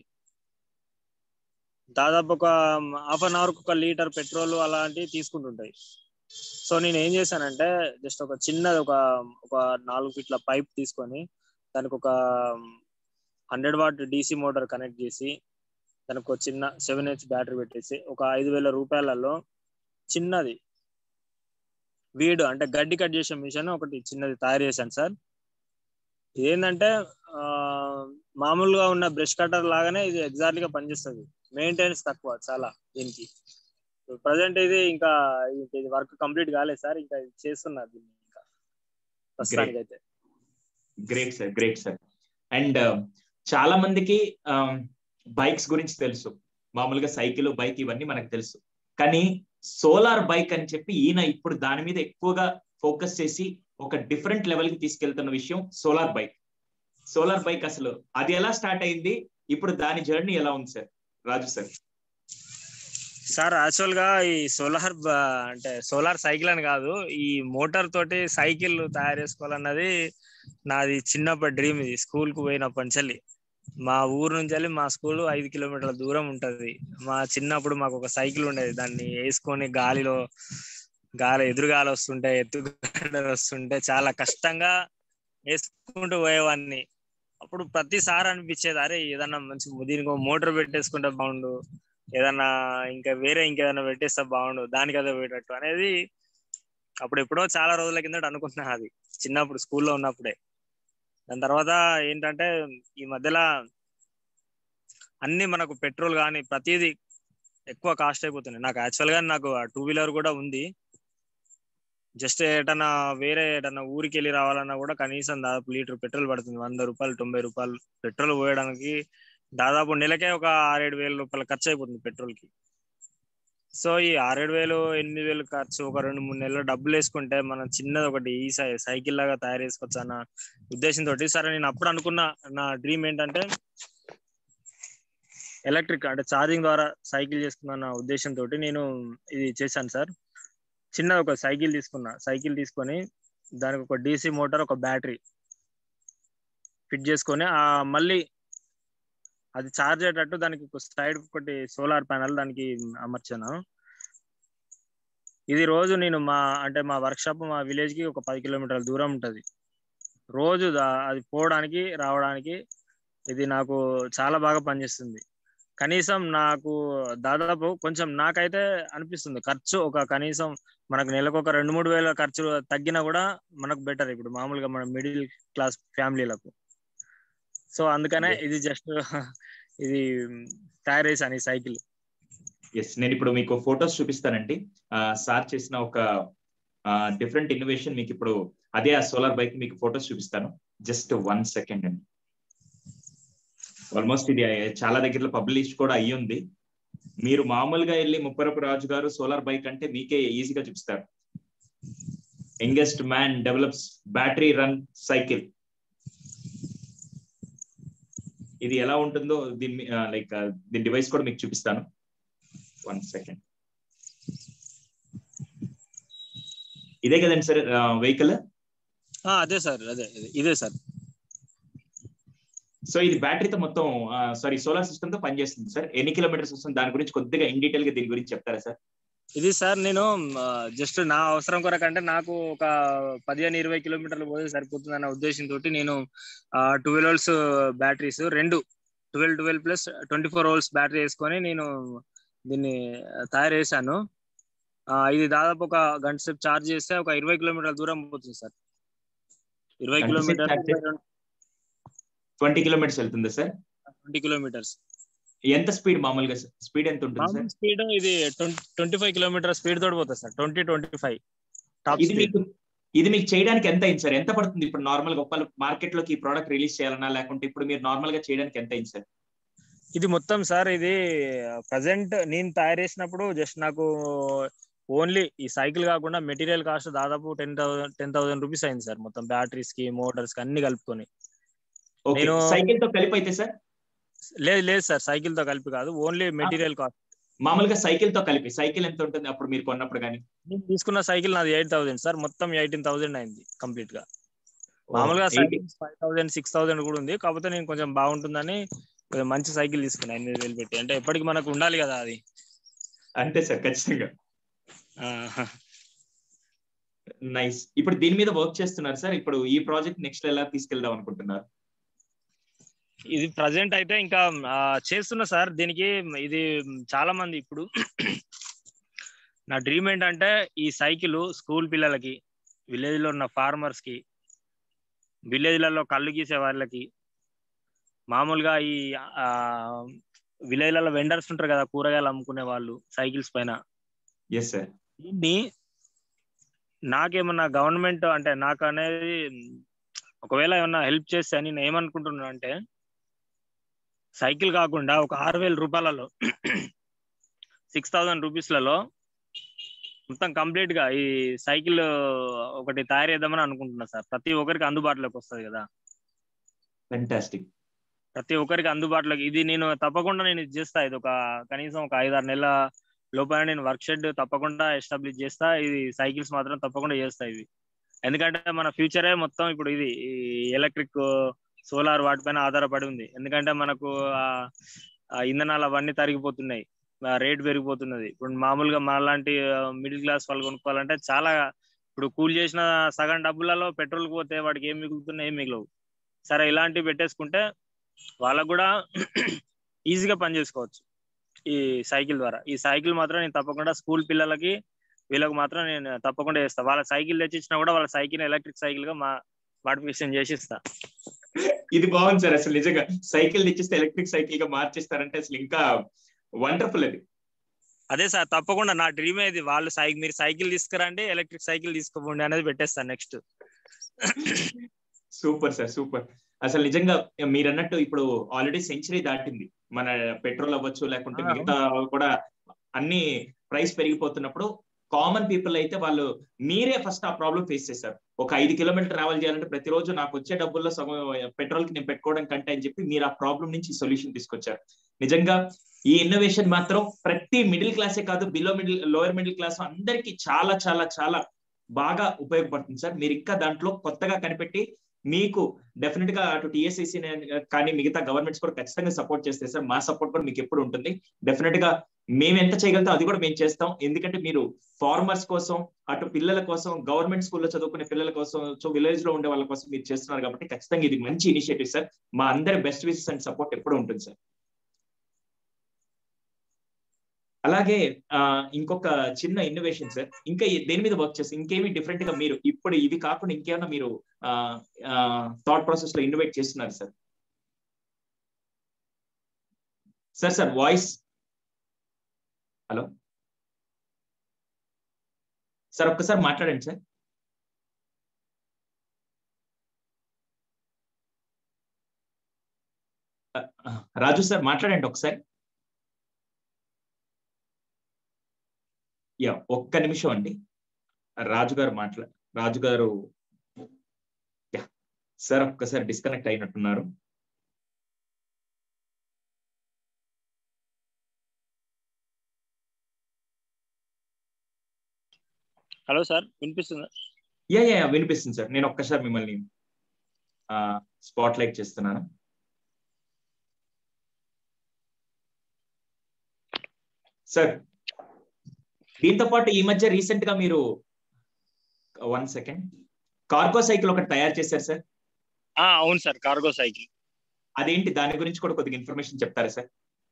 Speaker 2: దాదాపు ఒక ½ అన్ అవర్ ఒక లీటర్ పెట్రోల్ అలాంటివి తీసుకుంటుంటాయి. సో నేను ఏం చేశానంటే జస్ట్ ఒక చిన్నది ఒక 4 ఫీట్ల పైప్ తీసుకొని దానికి ఒక 100 వాట్ DC మోటార్ కనెక్ట్ చేసి దానికి ఒక చిన్న 7H బ్యాటరీ పెట్టేసి ఒక 5,000 రూపాయలలో చిన్నది వీడు అంటే గడ్డి కట్ చేసే మిషన్ ఒకటి చిన్నది తయారు చేశాను సార్. ఏంటంటే మామూలుగా ఉన్న బ్రష్ కటర్ లాగానే ఇది ఎగ్జాక్ట్ గా పనిచేస్తుంది. మెయింటెనెన్స్ తక్కువ చాలా దీనికి. ప్రజెంట్ ఇది ఇంకా ఇది వర్క్ కంప్లీట్ కాలేదు సార్, ఇంకా చేస్తున్నారు దీన్ని ఇంకా ప్రస్తుతానికి అయితే.
Speaker 1: Great sir, great sir. And చాలా మందికి బైక్స్ గురించి తెలుసు, మామూలుగా సైకిల్ బైక్ ఇవన్నీ మనకు తెలుసు, కానీ సోలార్ బైక్ అని చెప్పి ఈయన ఇప్పుడు దాని మీద ఎక్కువగా ఫోకస్ చేసి ఒక డిఫరెంట్ లెవెల్ కి తీసుకెళ్తున్న విషయం సోలార్ బైక్. సోలార్ బైక్ అసలు అది ఎలా స్టార్ట్ అయింది, ఇప్పుడు దాని జర్నీ ఎలా ఉంది sir? Raju sir.
Speaker 2: Sir actually గా ఈ అంటే సోలార్ సైకిల్ అని కాదు, ఈ మోటార్ తోటి సైకిల్ తయారు చేసుకోవాలన్నది నాది చిన్నప్పటి డ్రీమ్. ఇది స్కూల్ కు పోయినప్పటి నుంచి, మా ఊరు నుంచి వెళ్ళి మా స్కూల్ 5 కిలోమీటర్ల దూరం ఉంటది. మా చిన్నప్పుడు మాకు ఒక సైకిల్ ఉండేది, దాన్ని వేసుకొని ఎదురు గాలి వస్తుంటే, ఎత్తుగడలు వస్తుంటే చాలా కష్టంగా వేసుకుంటూ పోయేవాడిని. అప్పుడు ప్రతిసారి అనిపించేది, అరే ఏదన్నా మంచి దీనికి మోటార్ పెట్టేసుకుంటే బాగుండు, ఏదన్నా ఇంకేదన్నా పెట్టేస్తే బాగుండు, దానికి అదే పోయేటట్టు అనేది అప్పుడు ఎప్పుడో చాలా రోజుల కిందట అనుకుంటున్నా. అది చిన్నప్పుడు స్కూల్లో ఉన్నప్పుడే. దాని తర్వాత ఏంటంటే ఈ మధ్యలో అన్ని మనకు పెట్రోల్ కానీ ప్రతిదీ ఎక్కువ కాస్ట్ అయిపోతుంది. నాకు యాక్చువల్ గా నాకు 2 వీలర్ కూడా ఉంది. జస్ట్ ఏటన్నా ఊరికి వెళ్ళి రావాలన్నా కూడా కనీసం దాదాపు లీటర్ పెట్రోల్ పడుతుంది. 100 రూపాయలు 90 రూపాయలు పెట్రోల్ పోయడానికి దాదాపు నెలకే ఒక 6-7 వేల రూపాయలు ఖర్చు అయిపోతుంది పెట్రోల్ కి. సో ఈ 6-7 వేలు 8 వేలు ఖర్చు ఒక 2-3 నెలలు డబ్బులు వేసుకుంటే మనం చిన్నది ఒకటి ఈ సైకిల్ లాగా తయారు చేసుకోవచ్చు అన్న ఉద్దేశంతో, సరే నేను అప్పుడు అనుకున్న నా డ్రీమ్ ఏంటంటే ఎలక్ట్రిక్ అంటే ఛార్జింగ్ ద్వారా సైకిల్ చేసుకున్న ఉద్దేశంతో నేను ఇది చేశాను సార్. చిన్న ఒక సైకిల్ తీసుకొని దానికి ఒక DC మోటార్, ఒక బ్యాటరీ ఫిట్ చేసుకొని మళ్ళీ అది ఛార్జ్ అయ్యేటట్టు దానికి సైడ్ ఒకటి సోలార్ ప్యానల్ దానికి అమర్చాను. ఇది రోజు నేను మా వర్క్ షాప్ మా విలేజ్ కి ఒక 10 కిలోమీటర్ల దూరం ఉంటది. రోజు అది పోవడానికి రావడానికి ఇది నాకు చాలా బాగా పనిచేస్తుంది. కనీసం నాకు దాదాపు కొంచెం నాకైతే అనిపిస్తుంది ఖర్చు ఒక కనీసం మనకు నెలకు ఒక 2-3 వేల ఖర్చు తగ్గినా కూడా మనకు బెటర్ ఇప్పుడు మామూలుగా మన మిడిల్ క్లాస్ ఫ్యామిలీలకు. సో అందుకనే ఇది జస్ట్ ఇది తయారు చేశాను ఈ సైకిల్.
Speaker 1: ఎస్, నేను ఇప్పుడు మీకు ఫొటోస్ చూపిస్తానండి. సార్ చేసిన ఒక డిఫరెంట్ ఇన్నోవేషన్ మీకు ఇప్పుడు అదే ఆ సోలార్ బైక్ మీకు ఫొటోస్ చూపిస్తాను. జస్ట్ 1 సెకండ్ అండి. ఆల్మోస్ట్ ఇది చాలా దగ్గరలో పబ్లిష్ కూడా అయ్యింది. మీరు మామూలుగా వెళ్ళి ముప్పరపు రాజు గారు సోలార్ బైక్ అంటే మీకే ఈజీగా చూపిస్తారు. Youngest man develops battery run cycle. ఇది ఎలా ఉంటుందో దీన్ని దీని డివైస్ కూడా మీకు చూపిస్తాను. 1 సెకండ్. ఇదే కదండి సార్ వెహికల్?
Speaker 2: అదే సార్, ఇదే సార్.
Speaker 1: సో ఇది బ్యాటరీతో మొత్తం సోలార్ సిస్టమ్ తో పనిచేస్తుంది సార్. ఎన్ని కిలోమీటర్స్ వస్తుంది దాని గురించి కొద్దిగా ఇన్ డీటెయిల్ గా దీని గురించి చెప్తారా సార్?
Speaker 2: ఇది సార్ నేను జస్ట్ నా అవసరం కొరకు అంటే నాకు ఒక 15-20 కిలోమీటర్లు పోతే సరిపోతుంది అన్న ఉద్దేశంతో నేను 12 volts batteries 2 12 plus 24 volts battery వేసుకొని నేను దీన్ని తయారు చేశాను. ఇది దాదాపు ఒక గంట సేపు ఛార్జ్ చేస్తే ఒక 20 కిలోమీటర్ల దూరం పోతుంది సార్. 20 కిలోమీటర్లు
Speaker 1: 20 కిలోమీటర్స్ వెళ్తుందా సార్? 20
Speaker 2: కిలోమీటర్స్.
Speaker 1: ఎంత స్పీడ్ మామూలుగా స్పీడ్ ఎంత ఉంటుంది సార్?
Speaker 2: స్పీడ్ ఇది 25 కిలోమీటర్ స్పీడ్ తోటి పోతుంది సార్. 20-25 top speed.
Speaker 1: ఇది మీకు చేయడానికి ఎంత అయింది సార్? ఎంత పడుతుంది ఇప్పుడు నార్మల్ గా ఒకళ్ళు మార్కెట్ లోకి ఈ ప్రోడక్ట్ రిలీజ్ చేయాలన్నా, లేకుంటే ఇప్పుడు మీరు నార్మల్ గా చేయడానికి ఎంత అయింది సార్?
Speaker 2: ఇది మొత్తం సార్ ఇది ప్రజెంట్ నేను తయారు చేసినప్పుడు జస్ట్ నాకు ఓన్లీ ఈ సైకిల్ కాకుండా మెటీరియల్ కాస్ట్ దాదాపు 10,000 రూపీస్ అయింది సార్. మొత్తం బ్యాటరీస్ కి మోటార్స్ కి అన్ని కలుపుకొని.
Speaker 1: సైకిల్ తో కలిపి అయితే సార్?
Speaker 2: లేదు సార్, సైకిల్ తో కలిపి కాదు, ఓన్లీ మెటీరియల్ కాస్ట్.
Speaker 1: మామూలుగా సైకిల్ తో కలిపి సైకిల్ ఎంత ఉంటుంది అప్పుడు మీరు కొన్నప్పుడు? కానీ
Speaker 2: నేను తీసుకున్న సైకిల్ నాది 8,000 సార్. మొత్తం 18,000 అయింది కంప్లీట్ గా. మామూలుగా సైకిల్ 5,000 6,000 కూడా ఉంది. కాకపోతే నేను కొంచెం బాగుంటుందని మంచి సైకిల్ తీసుకున్నా 8,000 పెట్టి. అంటే ఎప్పటికి మనకు ఉండాలి కదా అది.
Speaker 1: అంతే సార్, ఖచ్చితంగా. నైస్. ఇప్పుడు దీని మీద వర్క్ చేస్తున్నారు సార్. ఇప్పుడు ఈ ప్రాజెక్ట్ నెక్స్ట్ ఎలా తీసుకెళ్దాం అనుకుంటున్నారు?
Speaker 2: ఇది ప్రజెంట్ అయితే ఇంకా చేస్తున్నా సార్. దీనికి ఇది చాలా మంది ఇప్పుడు నా డ్రీమ్ ఏంటంటే ఈ సైకిల్ స్కూల్ పిల్లలకి, విలేజ్ లో ఉన్న ఫార్మర్స్ కి, విలేజ్లలో కళ్ళు గీసే వాళ్ళకి, మామూలుగా ఈ విలేజ్లలో వెండర్స్ ఉంటారు కదా కూరగాయలు అమ్ముకునే వాళ్ళు సైకిల్స్ పైన. దీన్ని నాకేమన్నా గవర్నమెంట్ అంటే నాకు అనేది ఒకవేళ ఏమన్నా హెల్ప్ చేస్తే నేను ఏమనుకుంటున్నా అంటే సైకిల్ కాకుండా ఒక 6,000 రూపాయలలో 6,000 రూపీస్లలో మొత్తం కంప్లీట్ గా ఈ సైకిల్ ఒకటి తయారు చేద్దామని అనుకుంటున్నా సార్. ప్రతి ఒక్కరికి అందుబాటులోకి వస్తుంది కదా.
Speaker 1: ఫెంటాస్టిక్.
Speaker 2: ప్రతి ఒక్కరికి అందుబాటులోకి ఇది నేను తప్పకుండా నేను ఇది చేస్తా. ఇది ఒక కనీసం ఒక 5-6 నెలల లోపల నేను వర్క్ షెడ్ తప్పకుండా ఎస్టాబ్లిష్ చేస్తా. ఇది సైకిల్స్ మాత్రం తప్పకుండా చేస్తా ఇది. ఎందుకంటే మన ఫ్యూచరే మొత్తం ఇప్పుడు ఇది ఎలక్ట్రిక్, సోలార్ వాటిపైన ఆధారపడి ఉంది. ఎందుకంటే మనకు ఇంధనాలు అవన్నీ తరిగిపోతున్నాయి, రేట్ పెరిగిపోతున్నది. ఇప్పుడు మామూలుగా మనలాంటి మిడిల్ క్లాస్ వాళ్ళు కొనుక్కోవాలంటే చాలా, ఇప్పుడు కూల్ చేసిన సగం డబ్బులలో పెట్రోల్ పోతే వాడికి ఏం మిగులుతున్నాయి, ఏం మిగలవు. సరే ఇలాంటివి పెట్టేసుకుంటే వాళ్ళకు కూడా ఈజీగా పని చేసుకోవచ్చు ఈ సైకిల్ ద్వారా. ఈ సైకిల్ మాత్రం నేను తప్పకుండా స్కూల్ పిల్లలకి వీళ్ళకి మాత్రం నేను తప్పకుండా చేస్తా. వాళ్ళ సైకిల్ తెచ్చిచ్చినా కూడా వాళ్ళ సైకిల్ ఎలక్ట్రిక్ సైకిల్ గా మాడిఫికేషన్ చేసి ఇస్తా.
Speaker 1: ఇది బాగుంది సార్. అసలు నిజంగా సైకిల్ తెచ్చిస్తే ఎలక్ట్రిక్ సైకిల్ గా మార్చిస్తారంటే అసలు ఇంకా వండర్ఫుల్ అది.
Speaker 2: అదే సార్, తప్పకుండా నా డ్రీమ్ ఇది. వాళ్ళు మీరు సైకిల్ తీసుకురండి, ఎలక్ట్రిక్ సైకిల్ తీసుకోండి అనేది పెట్టేస్తాను నెక్స్ట్.
Speaker 1: Super sir, super. అసలు నిజంగా మీరు అన్నట్టు ఇప్పుడు ఆల్రెడీ సెంచరీ దాటింది మన పెట్రోల్ అవ్వచ్చు, లేకుంటే మిగతా కూడా అన్ని ప్రైస్ పెరిగిపోతున్నప్పుడు కామన్ పీపుల్ అయితే వాళ్ళు మీరే ఫస్ట్ ఆ ప్రాబ్లం ఫేస్ చేశారు. ఒక 5 కిలోమీటర్ ట్రావెల్ చేయాలంటే ప్రతిరోజు నాకు వచ్చే డబ్బుల్లో సగం పెట్రోల్ కి నేను పెట్టుకోవడం కంటే అని చెప్పి మీరు ఆ ప్రాబ్లం నుంచి సొల్యూషన్ తీసుకొచ్చారు. నిజంగా ఈ ఇన్నోవేషన్ మాత్రం ప్రతి మిడిల్ క్లాసే కాదు, లోయర్ మిడిల్ క్లాస్ అందరికి చాలా చాలా చాలా బాగా ఉపయోగపడుతుంది సార్. మీరు ఇంకా దాంట్లో కొత్తగా కనిపెట్టి మీకు డెఫినెట్ గా అటు టీఎస్ఐసి కానీ మిగతా గవర్నమెంట్స్ కూడా ఖచ్చితంగా సపోర్ట్ చేస్తే సార్, మా సపోర్ట్ కూడా మీకు ఎప్పుడు ఉంటుంది. డెఫినెట్ గా మేము ఎంత చేయగలుగుతాం అది కూడా మేము చేస్తాం. ఎందుకంటే మీరు ఫార్మర్స్ కోసం, అటు పిల్లల కోసం, గవర్నమెంట్ స్కూల్లో చదువుకునే పిల్లల కోసం, సో విలేజ్ లో ఉండే వాళ్ళ కోసం మీరు చేస్తున్నారు కాబట్టి ఖచ్చితంగా ఇది మంచి ఇనిషియేటివ్ సార్. మా అందరి బెస్ట్ విషెస్ అండ్ సపోర్ట్ ఎప్పుడు ఉంటుంది సార్. అలాగే ఇంకొక చిన్న ఇన్నోవేషన్ సార్, ఇంకా దేని మీద వర్క్ చేస్తారు, ఇంకేమి డిఫరెంట్ గా మీరు ఇప్పుడు ఇవి కాకుండా ఇంకేమైనా మీరు థాట్ ప్రాసెస్ లో ఇన్నోవేట్ చేస్తున్నారు sir? Sir voice, hello sir, ఒక్కసారి మాట్లాడండి సార్. రాజు సార్ మాట్లాడండి ఒకసారి. యా, ఒక్క నిమిషం అండి. రాజు గారు యా సార్ ఒక్కసారి డిస్కనెక్ట్ అయినట్టున్నారు.
Speaker 2: హలో సార్, వినిపిస్తుందా?
Speaker 1: యా వినిపిస్తుంది సార్. నేను ఒక్కసారి మిమ్మల్ని స్పాట్ లైట్ చేస్తున్నాను. సార్ దీంతో పాటు ఈ మధ్య రీసెంట్ గా మీరు 1 సెకండ్ కార్గో సైకిల్ ఒకటి తయారు చేశారు సార్.
Speaker 2: అవును సార్, కార్గో సైకిల్.
Speaker 1: అదేంటి, దాని గురించి కూడా కొద్దిగా ఇన్ఫర్మేషన్ చెప్తారా సార్?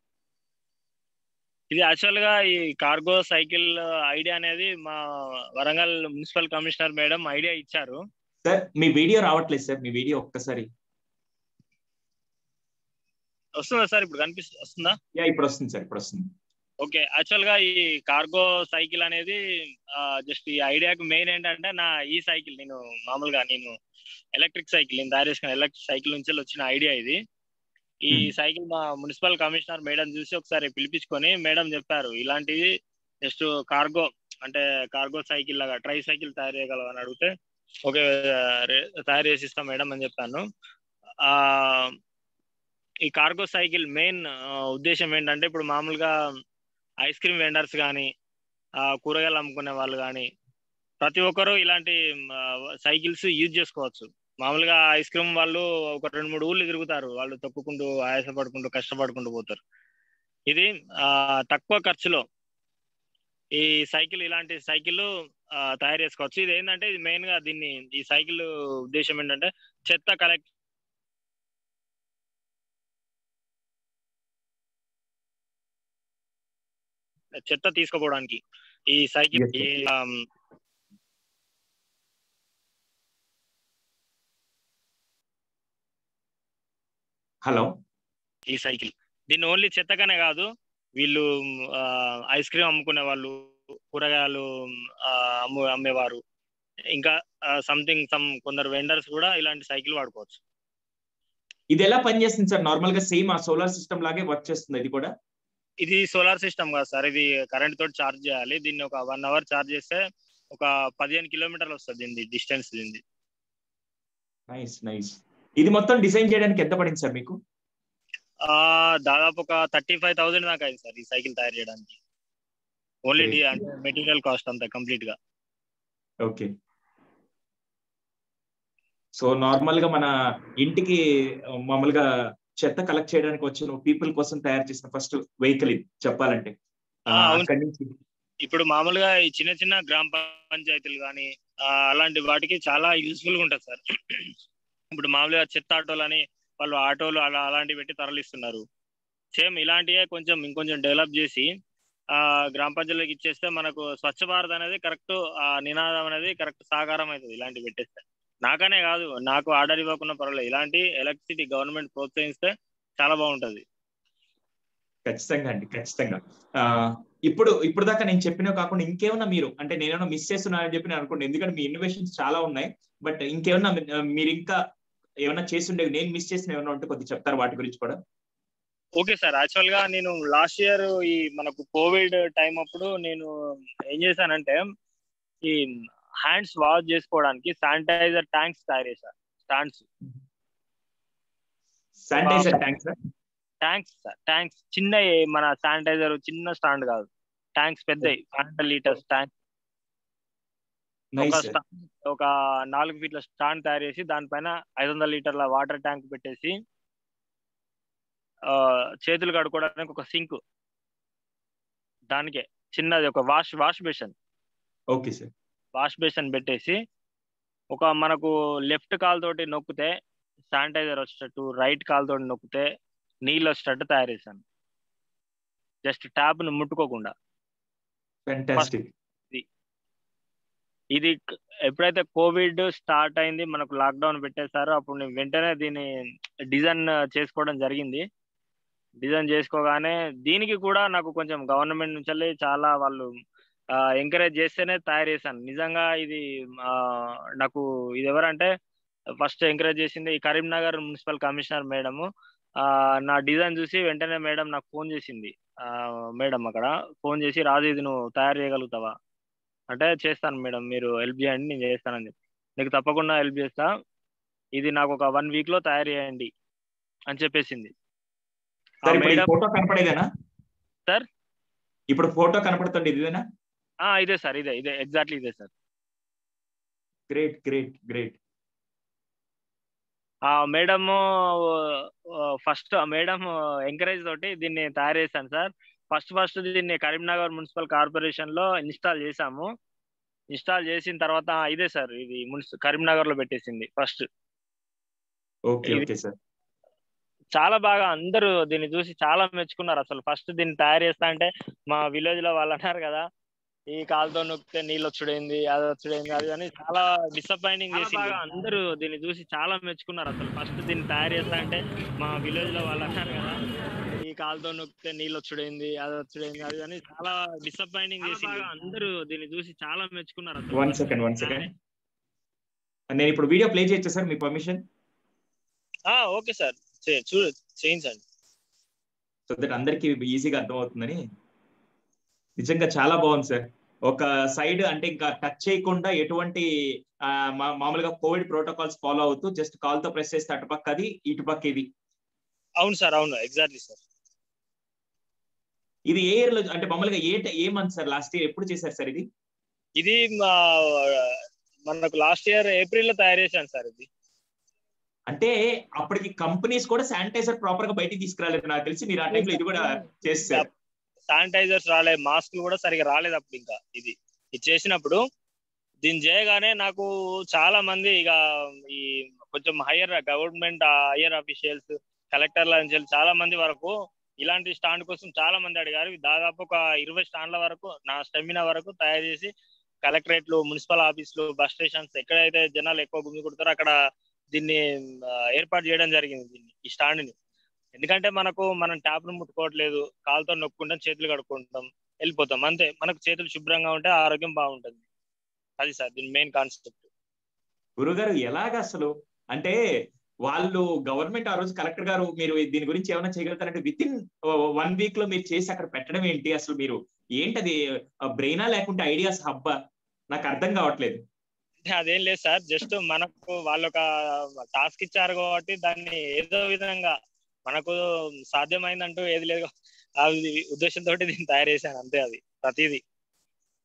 Speaker 2: ఇది యాక్చువల్ గా ఈ కార్గో సైకిల్ ఐడియా అనేది మా Warangal municipal commissioner madam idea ఇచ్చారు.
Speaker 1: సార్ మీ వీడియో రావట్లేదు సార్, మీ వీడియో ఒక్కసారి
Speaker 2: వస్తుందా సార్? ఇప్పుడు వస్తుందా?
Speaker 1: యా ఇప్పుడు వస్తుంది సార్, ఇప్పుడు వస్తుంది.
Speaker 2: ఓకే, యాక్చువల్ గా ఈ కార్గో సైకిల్ అనేది జస్ట్ ఈ ఐడియాకి మెయిన్ ఏంటంటే ఈ సైకిల్ నేను ఎలక్ట్రిక్ సైకిల్ నేను తయారు చేసుకున్న ఎలక్ట్రిక్ సైకిల్ నుంచి వచ్చిన ఐడియా ఇది. ఈ సైకిల్ మా మున్సిపల్ కమిషనర్ మేడం చూసి ఒకసారి పిలిపించుకొని మేడం చెప్పారు, ఇలాంటివి జస్ట్ కార్గో సైకిల్ లాగా ట్రై సైకిల్ తయారు చేయగలవు అని అడిగితే ఓకే తయారు చేసి ఇస్తాం మేడం అని చెప్పాను. ఈ కార్గో సైకిల్ మెయిన్ ఉద్దేశం ఏంటంటే ఇప్పుడు మామూలుగా ఐస్ క్రీమ్ వెండర్స్ కానీ, కూరగాయలు అమ్ముకునే వాళ్ళు కానీ ప్రతి ఒక్కరు ఇలాంటి సైకిల్స్ యూజ్ చేసుకోవచ్చు. మామూలుగా ఐస్ క్రీమ్ వాళ్ళు ఒక 2-3 ఊళ్ళు తిరుగుతారు, వాళ్ళు తొక్కుకుంటూ ఆయాసపడుకుంటూ కష్టపడుకుంటూ పోతారు. ఇది తక్కువ ఖర్చులో ఈ ఇలాంటి సైకిల్ తయారు చేసుకోవచ్చు. ఇది ఏంటంటే ఇది మెయిన్ గా ఈ సైకిల్ ఉద్దేశం ఏంటంటే చెత్త తీసుకోపోవడానికి ఈ సైకిల్.
Speaker 1: హలో,
Speaker 2: ఈ సైకిల్ దీన్ని ఓన్లీ చెత్తగానే కాదు, వీళ్ళు ఐస్ క్రీమ్ అమ్ముకునే వాళ్ళు, కూరగాయలు అమ్మేవారు, ఇంకా కొందరు వెండర్స్ కూడా ఇలాంటి సైకిల్ వాడుకోవచ్చు.
Speaker 1: ఇది ఎలా పనిచేస్తుంది సార్? నార్మల్ గా సేమ్ ఆ సోలార్ సిస్టమ్ లాగే వర్క్ చేస్తుంది ఇది కూడా?
Speaker 2: ఇది సోలార్ సిస్టమ్ కాదు సార్, ఇది కరెంట్ తోటి ఛార్జ్ చేయాలి. దీన్ని ఒక 1 అవర్ ఛార్జ్ చేస్తే ఒక 15 కిలోమీటర్లు వస్తుంది దీన్ని డిస్టెన్స్. దీన్ని
Speaker 1: నైస్. ఇది మొత్తం డిజైన్ చేయడానికి ఎంత పడింది సార్ మీకు?
Speaker 2: దాదాపు ఒక 35,000 దాకా అయింది సార్ ఈ సైకిల్ తయారు చేయడానికి. ఓన్లీ అంటే మెటీరియల్ కాస్ట్ అంతా కంప్లీట్ గా.
Speaker 1: ఓకే. సో నార్మల్ గా మన ఇంటికి మామూలుగా చెత్త కలెక్ట్ చేయడానికి వచ్చిన పీపుల్ కోసం తయారు చేసిన ఫస్ట్ వెహికల్ ఇది చెప్పాలంటే. అక్కడి నుంచి
Speaker 2: ఇప్పుడు మామూలుగా ఈ చిన్న చిన్న గ్రామ పంచాయతీలు కానీ అలాంటి వాటికి చాలా యూస్ఫుల్ గా ఉంటుంది సార్. ఇప్పుడు మామూలుగా చెత్త ఆటోలని వాళ్ళు ఆటోలు అలాంటివి పెట్టి తరలిస్తున్నారు. సేమ్ ఇలాంటివే కొంచెం ఇంకొంచెం డెవలప్ చేసి గ్రామ పంచాయతీలకు ఇచ్చేస్తే మనకు స్వచ్ఛ భారత్ అనేది కరెక్ట్, నినాదం అనేది కరెక్ట్ సాకారం అవుతుంది ఇలాంటివి పెట్టేస్తే. నాకనే కాదు, నాకు ఆర్డర్ ఇవ్వకుండా పర్వాలేదు, ఇలాంటి ఎలక్ట్రిసిటీ గవర్నమెంట్ ప్రోత్సహిస్తే చాలా బాగుంటది.
Speaker 1: ఖచ్చితంగా అండి, ఖచ్చితంగా. ఇప్పుడు దాకా నేను చెప్పినవి కాకుండా ఇంకేమన్నా మీరు అంటే నేనేమన్నా మిస్ చేస్తున్నానని చెప్పి నేను అనుకోండి, ఎందుకంటే మీ ఇన్నోవేషన్స్ చాలా ఉన్నాయి. బట్ ఇంకేమన్నా మీరు ఇంకా ఏమన్నా చేసి ఉండేవి, నేను మిస్ చేసిన ఏమన్నా ఉంటే కొద్దిగా చెప్తారు వాటి గురించి కూడా?
Speaker 2: ఓకే సార్, యాక్చువల్ గా నేను లాస్ట్ ఇయర్ ఈ మనకు కోవిడ్ టైం అప్పుడు నేను ఏం చేశానంటే ఈ హ్యాండ్స్ వాష్ చేసుకోవడానికి శానిటైజర్ ట్యాంక్స్ తయారు చేశాను. స్టాండ్స్,
Speaker 1: శానిటైజర్
Speaker 2: ట్యాంక్స్ చిన్న, మన శానిటైజర్ చిన్న స్టాండ్ కాదు, ట్యాంక్స్ పెద్దవి 500 లీటర్స్ ట్యాంక్. ఒక 4 ఫీట్ల స్టాండ్ తయారు చేసి దానిపైన 500 లీటర్ల వాటర్ ట్యాంక్ పెట్టేసి చేతులు కడుక్కోవడానికి ఒక సింక్, దానికే చిన్నది ఒక wash basin.
Speaker 1: Okay sir.
Speaker 2: Wash basin పెట్టేసి ఒక మనకు లెఫ్ట్ కాల్ తోటి నొక్కితే శానిటైజర్ వచ్చేటట్టు, రైట్ కాల్ తోటి నొక్కితే నీళ్ళు వచ్చేటట్టు తయారు చేశాను, జస్ట్ ట్యాప్ ను ముట్టుకోకుండా. ఇది ఎప్పుడైతే కోవిడ్ స్టార్ట్ అయింది, మనకు లాక్డౌన్ పెట్టేశారో అప్పుడు నేను వెంటనే దీన్ని డిజైన్ చేసుకోవడం జరిగింది. డిజైన్ చేసుకోగానే దీనికి కూడా నాకు కొంచెం గవర్నమెంట్ నుంచి చాలా వాళ్ళు ఎంకరేజ్ చేస్తేనే తయారు చేశాను. నిజంగా ఇది నాకు ఇది ఎవరంటే ఫస్ట్ ఎంకరేజ్ చేసింది ఈ కరీంనగర్ మున్సిపల్ కమిషనర్ మేడము. నా డిజైన్ చూసి వెంటనే మేడం నాకు ఫోన్ చేసింది. మేడం అక్కడ ఫోన్ చేసి, రాజు ఇది నువ్వు తయారు చేయగలుగుతావా అంటే, చేస్తాను మేడం, మీరు హెల్ప్ చేయండి, నేను చేస్తానని చెప్పి. నీకు తప్పకుండా హెల్ప్ చేస్తా, ఇది నాకు ఒక 1 వీక్ లో తయారు చేయండి అని చెప్పేసింది.
Speaker 1: ఫోటో కనపడేదేనా
Speaker 2: సార్?
Speaker 1: ఇప్పుడు ఫోటో కనపడుతుంది ఇదేనా?
Speaker 2: ఇదే సార్, ఇదే ఎగ్జాక్ట్లీ ఇదే sir.
Speaker 1: Great great great.
Speaker 2: Madam first madam encourage తోటి దీన్ని తయారు చేశాను సార్. ఫస్ట్ దీన్ని కరీంనగర్ మున్సిపల్ కార్పొరేషన్ లో ఇన్స్టాల్ చేశాము. ఇన్స్టాల్ చేసిన తర్వాత ఇదే సార్, ఇది కరీంనగర్ లో పెట్టేసింది ఫస్ట్. చాలా బాగా అందరూ దీన్ని చూసి చాలా మెచ్చుకున్నారు. అసలు ఫస్ట్ దీన్ని తయారు చేస్తా అంటే మా విలేజ్ లో వాళ్ళు అన్నారు కదా, ఈ కాలుతో నొక్కితే నీళ్ళు వచ్చుడైంది, అది వచ్చుడైంది, అది అని చాలా డిసప్పాయింటింగ్ చేసి అందరూ దీన్ని చూసి చాలా మెచ్చుకున్నారు. అసలు ఫస్ట్ దీన్ని తయారు చేస్తా అంటే మా విలేజ్ లో వాళ్ళు అన్నారు కదా, ఈ కాలుతో నొక్కితే నీళ్ళు వచ్చుడైంది, అది వచ్చుడైంది, అది అని చాలా డిసప్పాయింటింగ్ చేసి అందరూ దీన్ని చూసి చాలా మెచ్చుకున్నారు. అసలు
Speaker 1: వన్ సెకండ్ నేను ఇప్పుడు వీడియో ప్లే చేయొచ్చా సార్, మీ పర్మిషన్?
Speaker 2: ఓకే సార్, చేయించండి,
Speaker 1: సో దట్ అందరికి ఈజీగా అర్థమవుతుందని. నిజంగా చాలా బాగుంది సార్. ఒక సైడ్ అంటే ఇంకా టచ్ చేయకుండా ఎటువంటి మామూలుగా కోవిడ్ ప్రోటోకాల్స్ ఫాలో అవుతూ జస్ట్ కాల్ తో ప్రెస్ చేస్తే అటుపక్క అది, ఇటుపక్క ఇది.
Speaker 2: అవును సార్, అవును, ఎగ్జాక్ట్లీ సార్.
Speaker 1: ఇది ఏ ఇయర్ లో అంటే మామూలుగా ఏ మంత్ సార్? లాస్ట్ ఇయర్ ఎప్పుడు చేశారు సార్ ఇది?
Speaker 2: ఇది మనకు లాస్ట్ ఇయర్ ఏప్రిల్ లో తయారు చేశాను సార్. ఇది
Speaker 1: అంటే అప్పటికి కంపెనీస్ కూడా శానిటైజర్ ప్రాపర్ గా బయటికి తీసుకురాలేదు నాకు తెలిసి, మీరు ఆ టైంలో ఇది కూడా చేస్తారు.
Speaker 2: శానిటైజర్స్ రాలేదు, మాస్కులు కూడా సరిగా రాలేదు అప్పుడు. ఇంకా ఇది చేసినప్పుడు దీన్ని చేయగానే నాకు చాలా మంది ఇక ఈ కొంచెం హయ్యర్ గవర్నమెంట్ హయ్యర్ అఫీషియల్స్, కలెక్టర్ల నుంచి చాలా మంది వరకు ఇలాంటి స్టాండ్ కోసం చాలా మంది అడిగారు. దాదాపు ఒక 20 స్టాండ్ల వరకు నా స్టెమినా వరకు తయారు చేసి కలెక్టరేట్లు, మున్సిపల్ ఆఫీసులు, బస్ స్టేషన్స్ ఎక్కడైతే జనాలు ఎక్కువ గుమి కొడతారో అక్కడ దీన్ని ఏర్పాటు చేయడం జరిగింది, దీన్ని ఈ స్టాండ్ ని. ఎందుకంటే మనం ట్యాప్ ను ముట్టుకోవట్లేదు, కాలుతో నొక్కుంటాం, చేతులు కడుక్కుంటాం, వెళ్ళిపోతాం, అంతే. మనకు చేతులు శుభ్రంగా ఉంటే ఆరోగ్యం బాగుంటుంది. అది సార్ దీని మెయిన్ కాన్సెప్ట్.
Speaker 1: గురుగారు ఎలాగ అసలు అంటే వాళ్ళు గవర్నమెంట్ ఆ రోజు కలెక్టర్ గారు మీరు దీని గురించి ఏమైనా చేయగలుగుతారంటే విత్ ఇన్ 1 వీక్ లో మీరు చేసి అక్కడ పెట్టడం ఏంటి అసలు? మీరు ఏంటది బ్రెయినా లేకుంటే ఐడియాస్ హబ్బా? నాకు అర్థం కావట్లేదు.
Speaker 2: అదేం లేదు సార్, జస్ట్ మనకు వాళ్ళు ఒక టాస్క్ ఇచ్చారు కాబట్టి దాన్ని ఏదో విధంగా మనకు సాధ్యమైందంటూ ఏది లేదు, ఆ ఉద్దేశంతో దీన్ని తయారు చేశాను, అంతే. అది ప్రతిదీ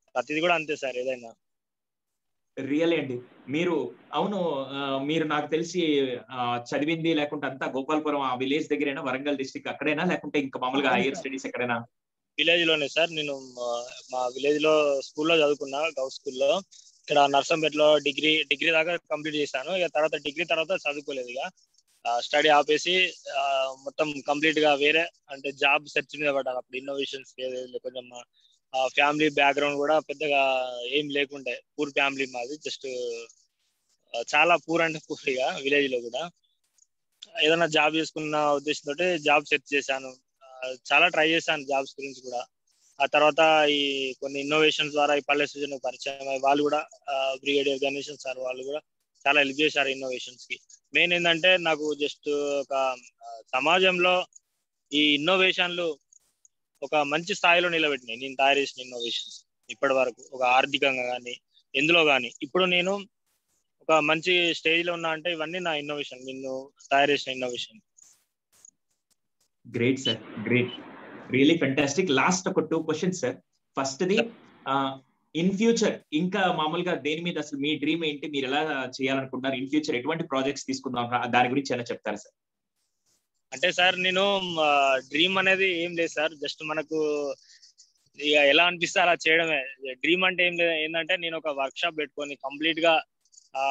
Speaker 2: ప్రతిది కూడా అంతే సార్ ఏదైనా.
Speaker 1: రియల్ అండి. మీరు అవును, మీరు నాకు తెలిసి చదివింది లేకుంటే అంతా గోపాలపురం ఆ విలేజ్ దగ్గరేనా, వరంగల్ డిస్ట్రిక్ట్ అక్కడేనా, లేకుంటే ఇంకా మామూలుగా హైయర్ స్టడీస్ ఎక్కడైనా?
Speaker 2: విలేజ్ లోనే సార్. నేను మా విలేజ్ లో స్కూల్లో చదువుకున్నా, గౌట్ స్కూల్లో. ఇక్కడ నర్సంపేటలో డిగ్రీ దాకా కంప్లీట్ చేశాను. ఇక తర్వాత డిగ్రీ తర్వాత చదువుకోలేదు. ఇక స్టడీ ఆపేసి మొత్తం కంప్లీట్ గా వేరే అంటే జాబ్ సెర్చ్ మీద పడ్డాను. అప్పుడు ఇన్నోవేషన్స్ కొంచెం ఫ్యామిలీ బ్యాక్గ్రౌండ్ కూడా పెద్దగా ఏం లేకుండే, పూర్ ఫ్యామిలీ మాది. జస్ట్ చాలా పూర్ అంటే పూర్ ఇక విలేజ్ లో కూడా. ఏదైనా జాబ్ చేసుకున్న ఉద్దేశంతో జాబ్ సెర్చ్ చేశాను. చాలా ట్రై చేశాను జాబ్స్ గురించి కూడా. ఆ తర్వాత ఈ కొన్ని ఇన్నోవేషన్స్ ద్వారా ఈ పల్లె సృజన పరిచయం వాళ్ళు కూడా బ్రిగేడియర్ గణేశన్ సార్ వాళ్ళు కూడా చాలా హెల్ప్ చేశారు ఇన్నోవేషన్స్ కి. మెయిన్ ఏంటంటే నాకు జస్ట్ ఒక సమాజంలో ఈ ఇన్నోవేషన్లు ఒక మంచి స్థాయిలో నిలబెట్టినాయి నేను తయారు చేసిన ఇన్నోవేషన్స్ ఇప్పటి వరకు. ఒక ఆర్థికంగా కానీ ఎందులో కానీ ఇప్పుడు నేను ఒక మంచి స్టేజ్ లో ఉన్నా అంటే ఇవన్నీ నా ఇన్నోవేషన్, నేను తయారు చేసిన innovation.
Speaker 1: Great sir, great, really fantastic. Last ఒక 2 questions sir. First the, in future ఇంకా మామూలుగా దేని మీద అసలు మీ డ్రీమ్ ఏంటి, మీరు ఎలా చేయాలనుకుంటున్నారు, ఇన్ ఫ్యూచర్ ఎటువంటి ప్రాజెక్ట్స్ తీసుకుందాం, దాని గురించి ఏమైనా చెప్తారా సార్?
Speaker 2: అంటే సార్ నేను డ్రీమ్ అనేది ఏం లేదు సార్. జస్ట్ మనకు ఇక ఎలా అనిపిస్తే అలా చేయడమే. డ్రీమ్ అంటే ఏం లేదు, ఏంటంటే నేను ఒక వర్క్ షాప్ పెట్టుకొని కంప్లీట్ గా ఆ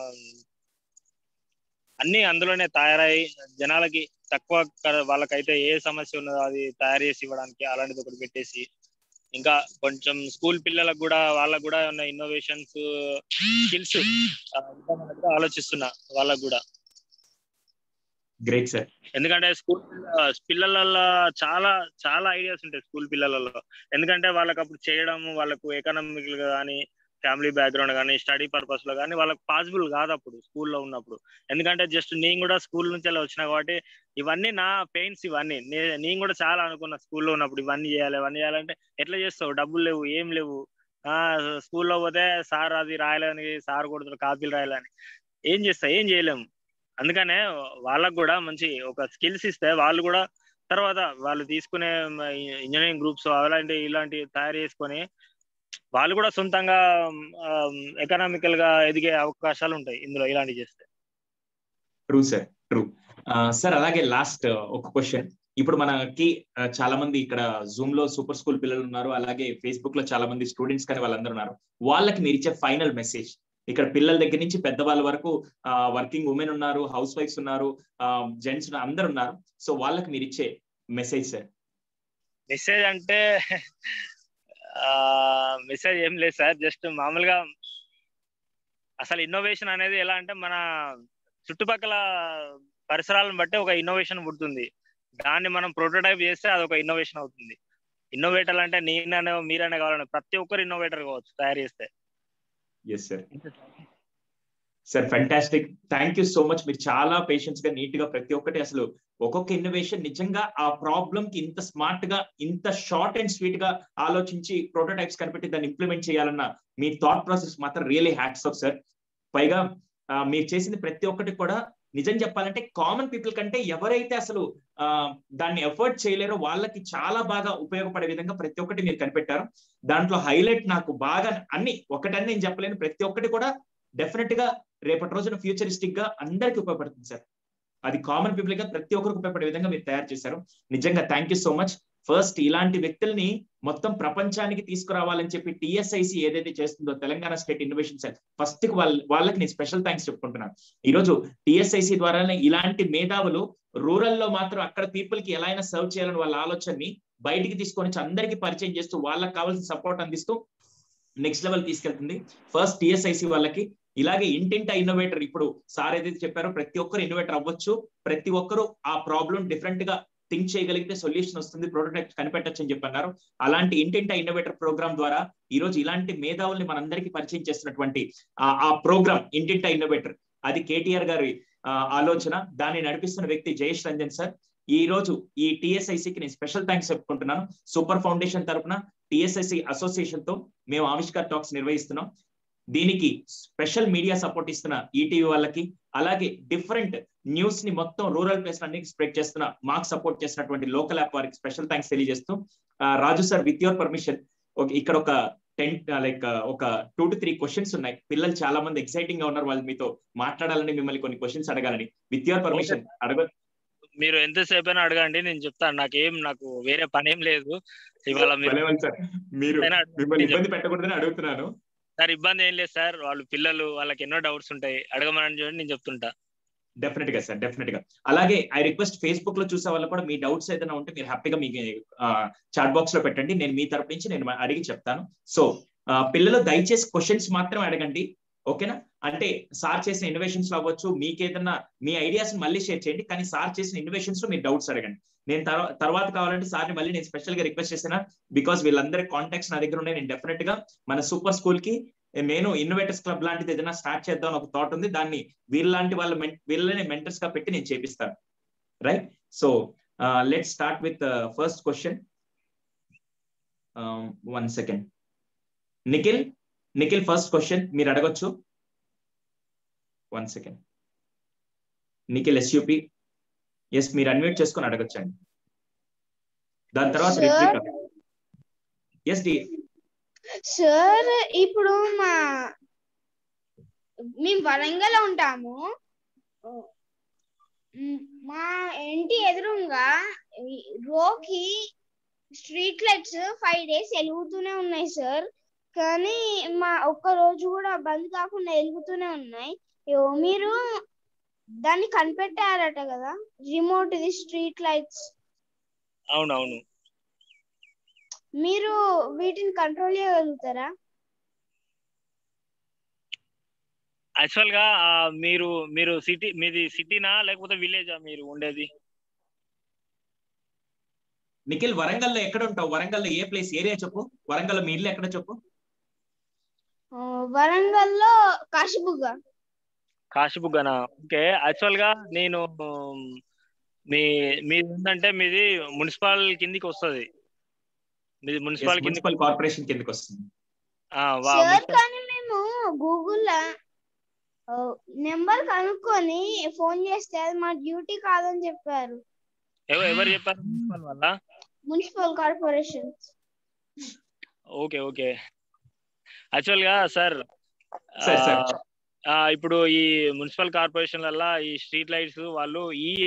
Speaker 2: అన్ని అందులోనే తయారై జనాలకి తక్కువ వాళ్ళకైతే ఏ సమస్య ఉన్నదో అది తయారు చేసి ఇవ్వడానికి అలాంటిది ఒకటి పెట్టేసి, ఇంకా కొంచెం స్కూల్ పిల్లలకు కూడా వాళ్ళకు కూడా ఉన్న ఇన్నోవేషన్స్ స్కిల్స్ ఆలోచిస్తున్నా వాళ్ళకు కూడా.
Speaker 1: Great sir.
Speaker 2: ఎందుకంటే స్కూల్ పిల్లలలో చాలా చాలా ఐడియాస్ ఉంటాయి స్కూల్ పిల్లలలో. ఎందుకంటే వాళ్ళకి అప్పుడు చేయడం, వాళ్ళకు ఎకనామిక్ గా కానీ ఫ్యామిలీ బ్యాక్గ్రౌండ్ కానీ స్టడీ పర్పస్ లో కానీ వాళ్ళకి పాసిబుల్ కాదు అప్పుడు స్కూల్లో ఉన్నప్పుడు. ఎందుకంటే జస్ట్ నేను కూడా స్కూల్ నుంచి అలా వచ్చినా కాబట్టి ఇవన్నీ నా పెయిన్స్. ఇవన్నీ నేను కూడా చాలా అనుకున్నా స్కూల్లో ఉన్నప్పుడు, ఇవన్నీ చేయాలి అవన్నీ చేయాలంటే ఎట్లా చేస్తావు, డబ్బులు లేవు ఏం లేవు. స్కూల్లో పోతే సార్ అది రాయాలని, సార్ కొడుతున్న కాపీలు రాయాలని, ఏం చేస్తా, ఏం చేయలేము. అందుకనే వాళ్ళకు కూడా మంచి ఒక స్కిల్స్ ఇస్తే వాళ్ళు కూడా తర్వాత వాళ్ళు తీసుకునే ఇంజనీరింగ్ గ్రూప్స్ ఇలాంటి తయారు చేసుకొని వాళ్ళు కూడా సొంతంగా ఎకనామికల్ గా ఎదిగే అవకాశాలు ఉంటాయి ఇందులో ఇలాంటివి చేస్తే.
Speaker 1: True sir, true. సార్ అలాగే లాస్ట్ ఒక క్వశ్చన్. ఇప్పుడు మనకి చాలా మంది ఇక్కడ జూమ్ లో సూపర్ స్కూల్ పిల్లలు ఉన్నారు, అలాగే ఫేస్బుక్ లో చాలా మంది స్టూడెంట్స్ కానీ వాళ్ళందరూ ఉన్నారు. వాళ్ళకి మీరు ఇచ్చే ఫైనల్ మెసేజ్, ఇక్కడ పిల్లల దగ్గర నుంచి పెద్దవాళ్ళ వరకు వర్కింగ్ ఉమెన్ ఉన్నారు, హౌస్ వైఫ్స్ ఉన్నారు, జెంట్స్ అందరు ఉన్నారు. సో వాళ్ళకి మీరు ఇచ్చే మెసేజ్ సార్?
Speaker 2: మెసేజ్ అంటే మెసేజ్ ఏం లేదు సార్. జస్ట్ మామూలుగా అసలు ఇన్నోవేషన్ అనేది ఎలా అంటే మన చుట్టుపక్కల పరిసరాలను బట్టి ఒక ఇన్నోవేషన్ పుడుతుంది. దాన్ని మనం ప్రోటోటైప్ చేస్తే అది ఒక ఇన్నోవేషన్ అవుతుంది. ఇన్నోవేటర్ అంటే నేననే మీరనే కావాలంటే ప్రతి ఒక్కరు ఇన్నోవేటర్ కావచ్చు తయారు చేస్తే.
Speaker 1: Yes sir. Sir fantastic, thank you so much. మీరు చాలా పేషెన్స్ గా నీట్ గా ప్రతి ఒక్కటి అసలు ఒక్కొక్క ఇన్నోవేషన్ నిజంగా ఆ ప్రాబ్లమ్ కి ఇంత స్మార్ట్ గా ఇంత షార్ట్ అండ్ స్వీట్ గా ఆలోచించి ప్రోటోటైప్స్ కనిపెట్టి దాన్ని ఇంప్లిమెంట్ చేయాలన్న మీ థాట్ ప్రాసెస్ మాత్రం రియలీ హ్యాట్స్ ఆఫ్ సార్. పైగా మీరు చేసింది ప్రతి ఒక్కటి కూడా నిజం చెప్పాలంటే కామన్ పీపుల్ కంటే ఎవరైతే అసలు దాన్ని ఎఫర్ట్ చేయలేరో వాళ్ళకి చాలా బాగా ఉపయోగపడే విధంగా ప్రతి ఒక్కటి మీరు కనిపెట్టారు. దాంట్లో హైలైట్ నాకు బాగా అన్ని ఒకటని నేను చెప్పలేను, ప్రతి ఒక్కటి కూడా డెఫినెట్ గా రేపటి రోజున ఫ్యూచరిస్టిక్ గా అందరికి ఉపయోగపడుతుంది సార్. అది కామన్ పీపుల్ గా ప్రతి ఒక్కరికి ఉపయోగపడే విధంగా మీరు తయారు చేశారు. నిజంగా thank you so much. First ఇలాంటి వ్యక్తుల్ని మొత్తం ప్రపంచానికి తీసుకురావాలని చెప్పి టిఎస్ఐసి ఏదైతే చేస్తుందో Telangana state innovation cell, first వాళ్ళకి నేను స్పెషల్ థ్యాంక్స్ చెప్పుకుంటున్నాను. ఈరోజు టిఎస్ఐసి ద్వారానే ఇలాంటి మేధావులు రూరల్ లో మాత్రం అక్కడ పీపుల్ కి ఎలా అయినా సర్వ్ చేయాలని వాళ్ళ ఆలోచనని బయటికి తీసుకొని అందరికీ పరిచయం చేస్తూ వాళ్ళకి కావాల్సిన సపోర్ట్ అందిస్తూ నెక్స్ట్ లెవెల్ తీసుకెళ్తుంది. ఫస్ట్ టిఎస్ఐసి వాళ్ళకి. ఇలాగే ఇంటింటా ఇన్నోవేటర్, ఇప్పుడు సార్ ఏదైతే చెప్పారో ప్రతి ఒక్కరు ఇన్నోవేటర్ అవ్వచ్చు, ప్రతి ఒక్కరు ఆ ప్రాబ్లం డిఫరెంట్ గా థింక్ చేయగలిగితే సొల్యూషన్ వస్తుంది, ప్రోటోటైప్ కనిపెట్టచ్చు అని చెప్పన్నారు. అలాంటి ఇంటింటా ఇన్నోవేటర్ ప్రోగ్రామ్ ద్వారా ఈ రోజు ఇలాంటి మేధావుల్ని మనందరికీ పరిచయం చేస్తున్నటువంటి ఆ ప్రోగ్రామ్ ఇంటింటా ఇన్నోవేటర్, అది కేటీఆర్ గారి ఆలోచన. దాన్ని నడిపిస్తున్న వ్యక్తి జయేష్ రంజన్ సార్. ఈ రోజు ఈ టిఎస్ఐసికి నేను స్పెషల్ థ్యాంక్స్ చెప్పుకుంటున్నాను. సూపర్ ఫౌండేషన్ తరఫున టిఎస్ఐసి అసోసియేషన్ తో మేము ఆవిష్కార్ టాక్స్ నిర్వహిస్తున్నాం. దీనికి స్పెషల్ మీడియా సపోర్ట్ ఇస్తున్న ఈటీవీ వాళ్ళకి, అలాగే డిఫరెంట్ న్యూస్ ని మొత్తం రూరల్ ప్లేస్ అన్నిటికీ స్ప్రెడ్ చేస్తున్న మాకు సపోర్ట్ చేసినటువంటి లోకల్ యాప్ వారికి స్పెషల్ థ్యాంక్స్ తెలియజేస్తూ, Raju sir with your permission ఇక్కడ ఒక లైక్ ఒక 2 to 3 క్వశ్చన్స్ ఉన్నాయి. పిల్లలు చాలా మంది ఎక్సైటింగ్ గా ఉన్నారు, వాళ్ళు మీతో మాట్లాడాలని, మిమ్మల్ని కొన్ని క్వశ్చన్స్ అడగాలని. విత్ యువర్ పర్మిషన్
Speaker 2: మీరు ఎంతసేపు అయినా అడగండి, నేను చెప్తాను. నాకు వేరే పని ఏం లేదు ఇవాళ.
Speaker 1: మీరు మిమ్మల్ని ఇబ్బంది పెట్టకూడదని అడుగుతున్నాను
Speaker 2: సార్. ఇబ్బంది ఏం లేదు సార్, వాళ్ళు పిల్లలు, వాళ్ళకి ఎన్నో డౌట్స్ ఉంటాయి, అడగమని చూడండి, నేను చెప్తుంటా.
Speaker 1: డెఫినెట్ గా సార్, డెఫినెట్ గా. అలాగే ఐ రిక్వెస్ట్ ఫేస్బుక్ లో చూసే వాళ్ళు కూడా మీ డౌట్స్ ఏదైనా ఉంటే మీరు హ్యాపీగా మీ చాట్ బాక్స్ లో పెట్టండి, నేను మీ తరపు నుంచి నేను అడిగి చెప్తాను. సో పిల్లలు దయచేసి క్వశ్చన్స్ మాత్రమే అడగండి, ఓకేనా? అంటే సార్ చేసిన ఇన్నోవేషన్స్ లో అవ్వచ్చు, మీకు ఏదన్నా మీ ఐడియాస్ మళ్ళీ షేర్ చేయండి, కానీ సార్ చేసిన ఇన్నోవేషన్స్ లో మీరు డౌట్స్ అడగండి. నేను తర్వాత కావాలంటే సార్ని మళ్ళీ నేను స్పెషల్ గా రిక్వెస్ట్ చేసిన, బికాస్ వీళ్ళందరి కాంటాక్ట్స్ నా దగ్గర ఉన్నాయి. నేను డెఫినెట్ గా మన సూపర్ స్కూల్ కి నేను ఇన్నోవేటర్స్ క్లబ్ లాంటిది ఏదైనా స్టార్ట్ చేద్దాం ఒక థాట్ ఉంది, దాన్ని వీళ్ళలాంటి వీళ్ళని మెంటర్స్ గా పెట్టి నేను చేపిస్తాను, right? So let's start with first question. 1 second. Nikhil first question మీరు అడగొచ్చు. 1 సెకండ్. నిఖిల్ ఎస్యూపీ, ఎస్ మీరు అన్మ్యూట్ చేసుకొని అడగొచ్చండి. దాని తర్వాత రిత్విక. ఎస్ డి
Speaker 3: సార్, ఇప్పుడు మేము వరంగల్ ఉంటాము. మా ఇంటి ఎదురుగా రోకి స్ట్రీట్ లైట్స్ 5 days వెలుగుతూనే ఉన్నాయి సార్, కానీ ఒక్క రోజు కూడా బంద్ కాకుండా వెలుగుతూనే ఉన్నాయి. మీరు దాన్ని కనిపెట్టారట కదా, రిమోట్ ఇది స్ట్రీట్ లైట్స్.
Speaker 2: అవునవును.
Speaker 3: మీరు వీటిని కంట్రోల్ చేయగలుగుతారా?
Speaker 2: యాక్చువల్ గా మీరు మీది సిటీనా లేకపోతే విలేజా మీరు ఉండేది?
Speaker 1: నిఖిల్ వరంగల్లో ఎక్కడ ఉంటావు? వరంగల్లో ఏ ప్లేస్, ఏరియా చెప్పు. వరంగల్లో మీ ఇల్లు ఎక్కడ చెప్పు.
Speaker 3: వరంగల్లో
Speaker 2: కాశీబుగ్గనా? ఓకే. యాక్చువల్ గా నేను మీది ఏంటంటే మీది మున్సిపల్ కిందికి వస్తుంది. మీది
Speaker 1: మున్సిపల్ కార్పొరేషన్ కిందకి వస్తుంది.
Speaker 3: కానీ మేము గూగుల్లో నెంబర్ కనుక్కొని ఫోన్ చేస్తే అది మా డ్యూటీ కాదని చెప్పారు.
Speaker 2: ఎవరు చెప్పారు? మున్సిపల్ వల్ల?
Speaker 3: Municipal corporation.
Speaker 2: Okay okay. Actual గా సార్, ఇప్పుడు ఈ మున్సిపల్ కార్పొరేషన్ వల్ల ఈ స్ట్రీట్ లైట్స్ వాళ్ళు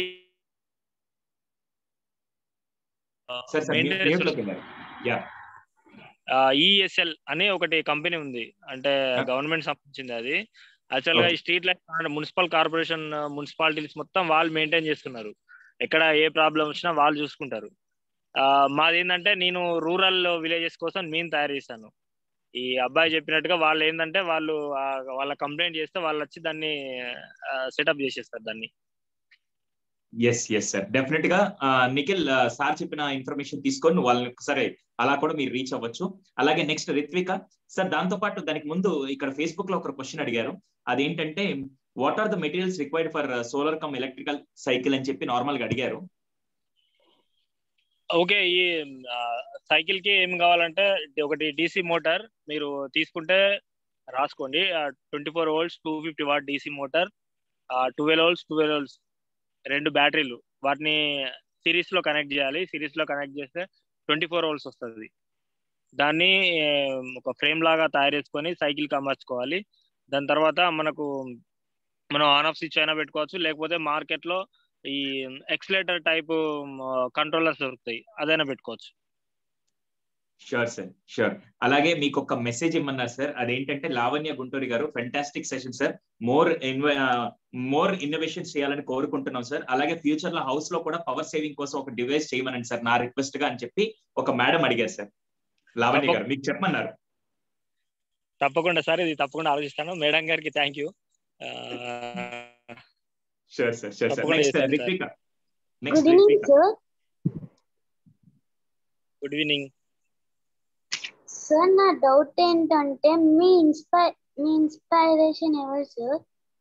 Speaker 2: ఈఎస్ఎల్ అనే ఒకటి కంపెనీ ఉంది, అంటే గవర్నమెంట్ సంబంధించింది అది. యాక్చువల్ గా ఈ street light municipal corporation municipalities మొత్తం వాళ్ళు మెయింటైన్ చేస్తున్నారు. ఎక్కడ ఏ ప్రాబ్లం వచ్చినా వాళ్ళు చూసుకుంటారు. మాది ఏంటంటే నేను రూరల్ విలేజెస్ కోసం నేను తయారు చేశాను. ఈ అబ్బాయి చెప్పినట్టుగా వాళ్ళు ఏంటంటే వాళ్ళ కంప్లైంట్ చేస్తే వాళ్ళు వచ్చి దాన్ని సెటప్ చేసేస్తారు దాన్ని.
Speaker 1: ఎస్ సార్, డెఫినెట్ గా నిఖిల్ సార్ చెప్పిన ఇన్ఫర్మేషన్ తీసుకొని వాళ్ళని ఒకసారి అలా కూడా మీరు రీచ్ అవ్వచ్చు. అలాగే నెక్స్ట్ రిత్విక సార్, దాంతో పాటు దానికి ముందు ఇక్కడ ఫేస్బుక్ లో ఒక క్వశ్చన్ అడిగారు. అదేంటంటే what are the materials required for solar cum electrical cycle అని చెప్పి నార్మల్ గా అడిగారు.
Speaker 2: ఓకే. ఈ సైకిల్ కి ఏం కావాలంటే ఒకటి డీసీ మోటార్ మీరు తీసుకుంటే రాసుకోండి. 24 volts 250 watt DC motor, 12 volts 2 బ్యాటరీలు, వాటిని సిరీస్ లో కనెక్ట్ చేయాలి. సిరీస్ లో కనెక్ట్ చేస్తే 24 volts వస్తుంది. దాన్ని ఒక ఫ్రేమ్ లాగా తయారు చేసుకొని సైకిల్ కి అమర్చుకోవాలి. దాని తర్వాత మనం ఆన్ ఆఫ్ స్విచ్ అయినా పెట్టుకోవచ్చు, లేకపోతే మార్కెట్ లో ఈ ఎక్సలేటర్ టైప్ కంట్రోలర్స్ దొరుకుతాయి, అదైనా పెట్టుకోవచ్చు.
Speaker 1: Sure sir, sure. అలాగే మీకు ఒక మెసేజ్ ఇమ్మన్నారు సార్, అదేంటంటే లావణ్య గుంటూరి గారు, fantastic session sir, more innovations చేయాలని కోరుకుంటున్నాం సార్. అలాగే ఫ్యూచర్ లో హౌస్ లో కూడా పవర్ సేవింగ్ కోసం ఒక డివైస్ చేయమనండి సార్ నా రిక్వెస్ట్ గా అని చెప్పి ఒక మేడం అడిగారు సార్. లావణ్య గారు మీకు చెప్పమన్నారు.
Speaker 2: తప్పకుండా సార్, ఇది తప్పకుండా ఆలోచిస్తాను. మేడం గారికి thank you.
Speaker 1: Sure sir, sure sir. Next Ritvika.
Speaker 3: Good evening sir.
Speaker 2: Good evening
Speaker 3: sir. నా డౌట్ ఏంటంటే మీ ఇన్స్పైరేషన్ ఎవరు సార్?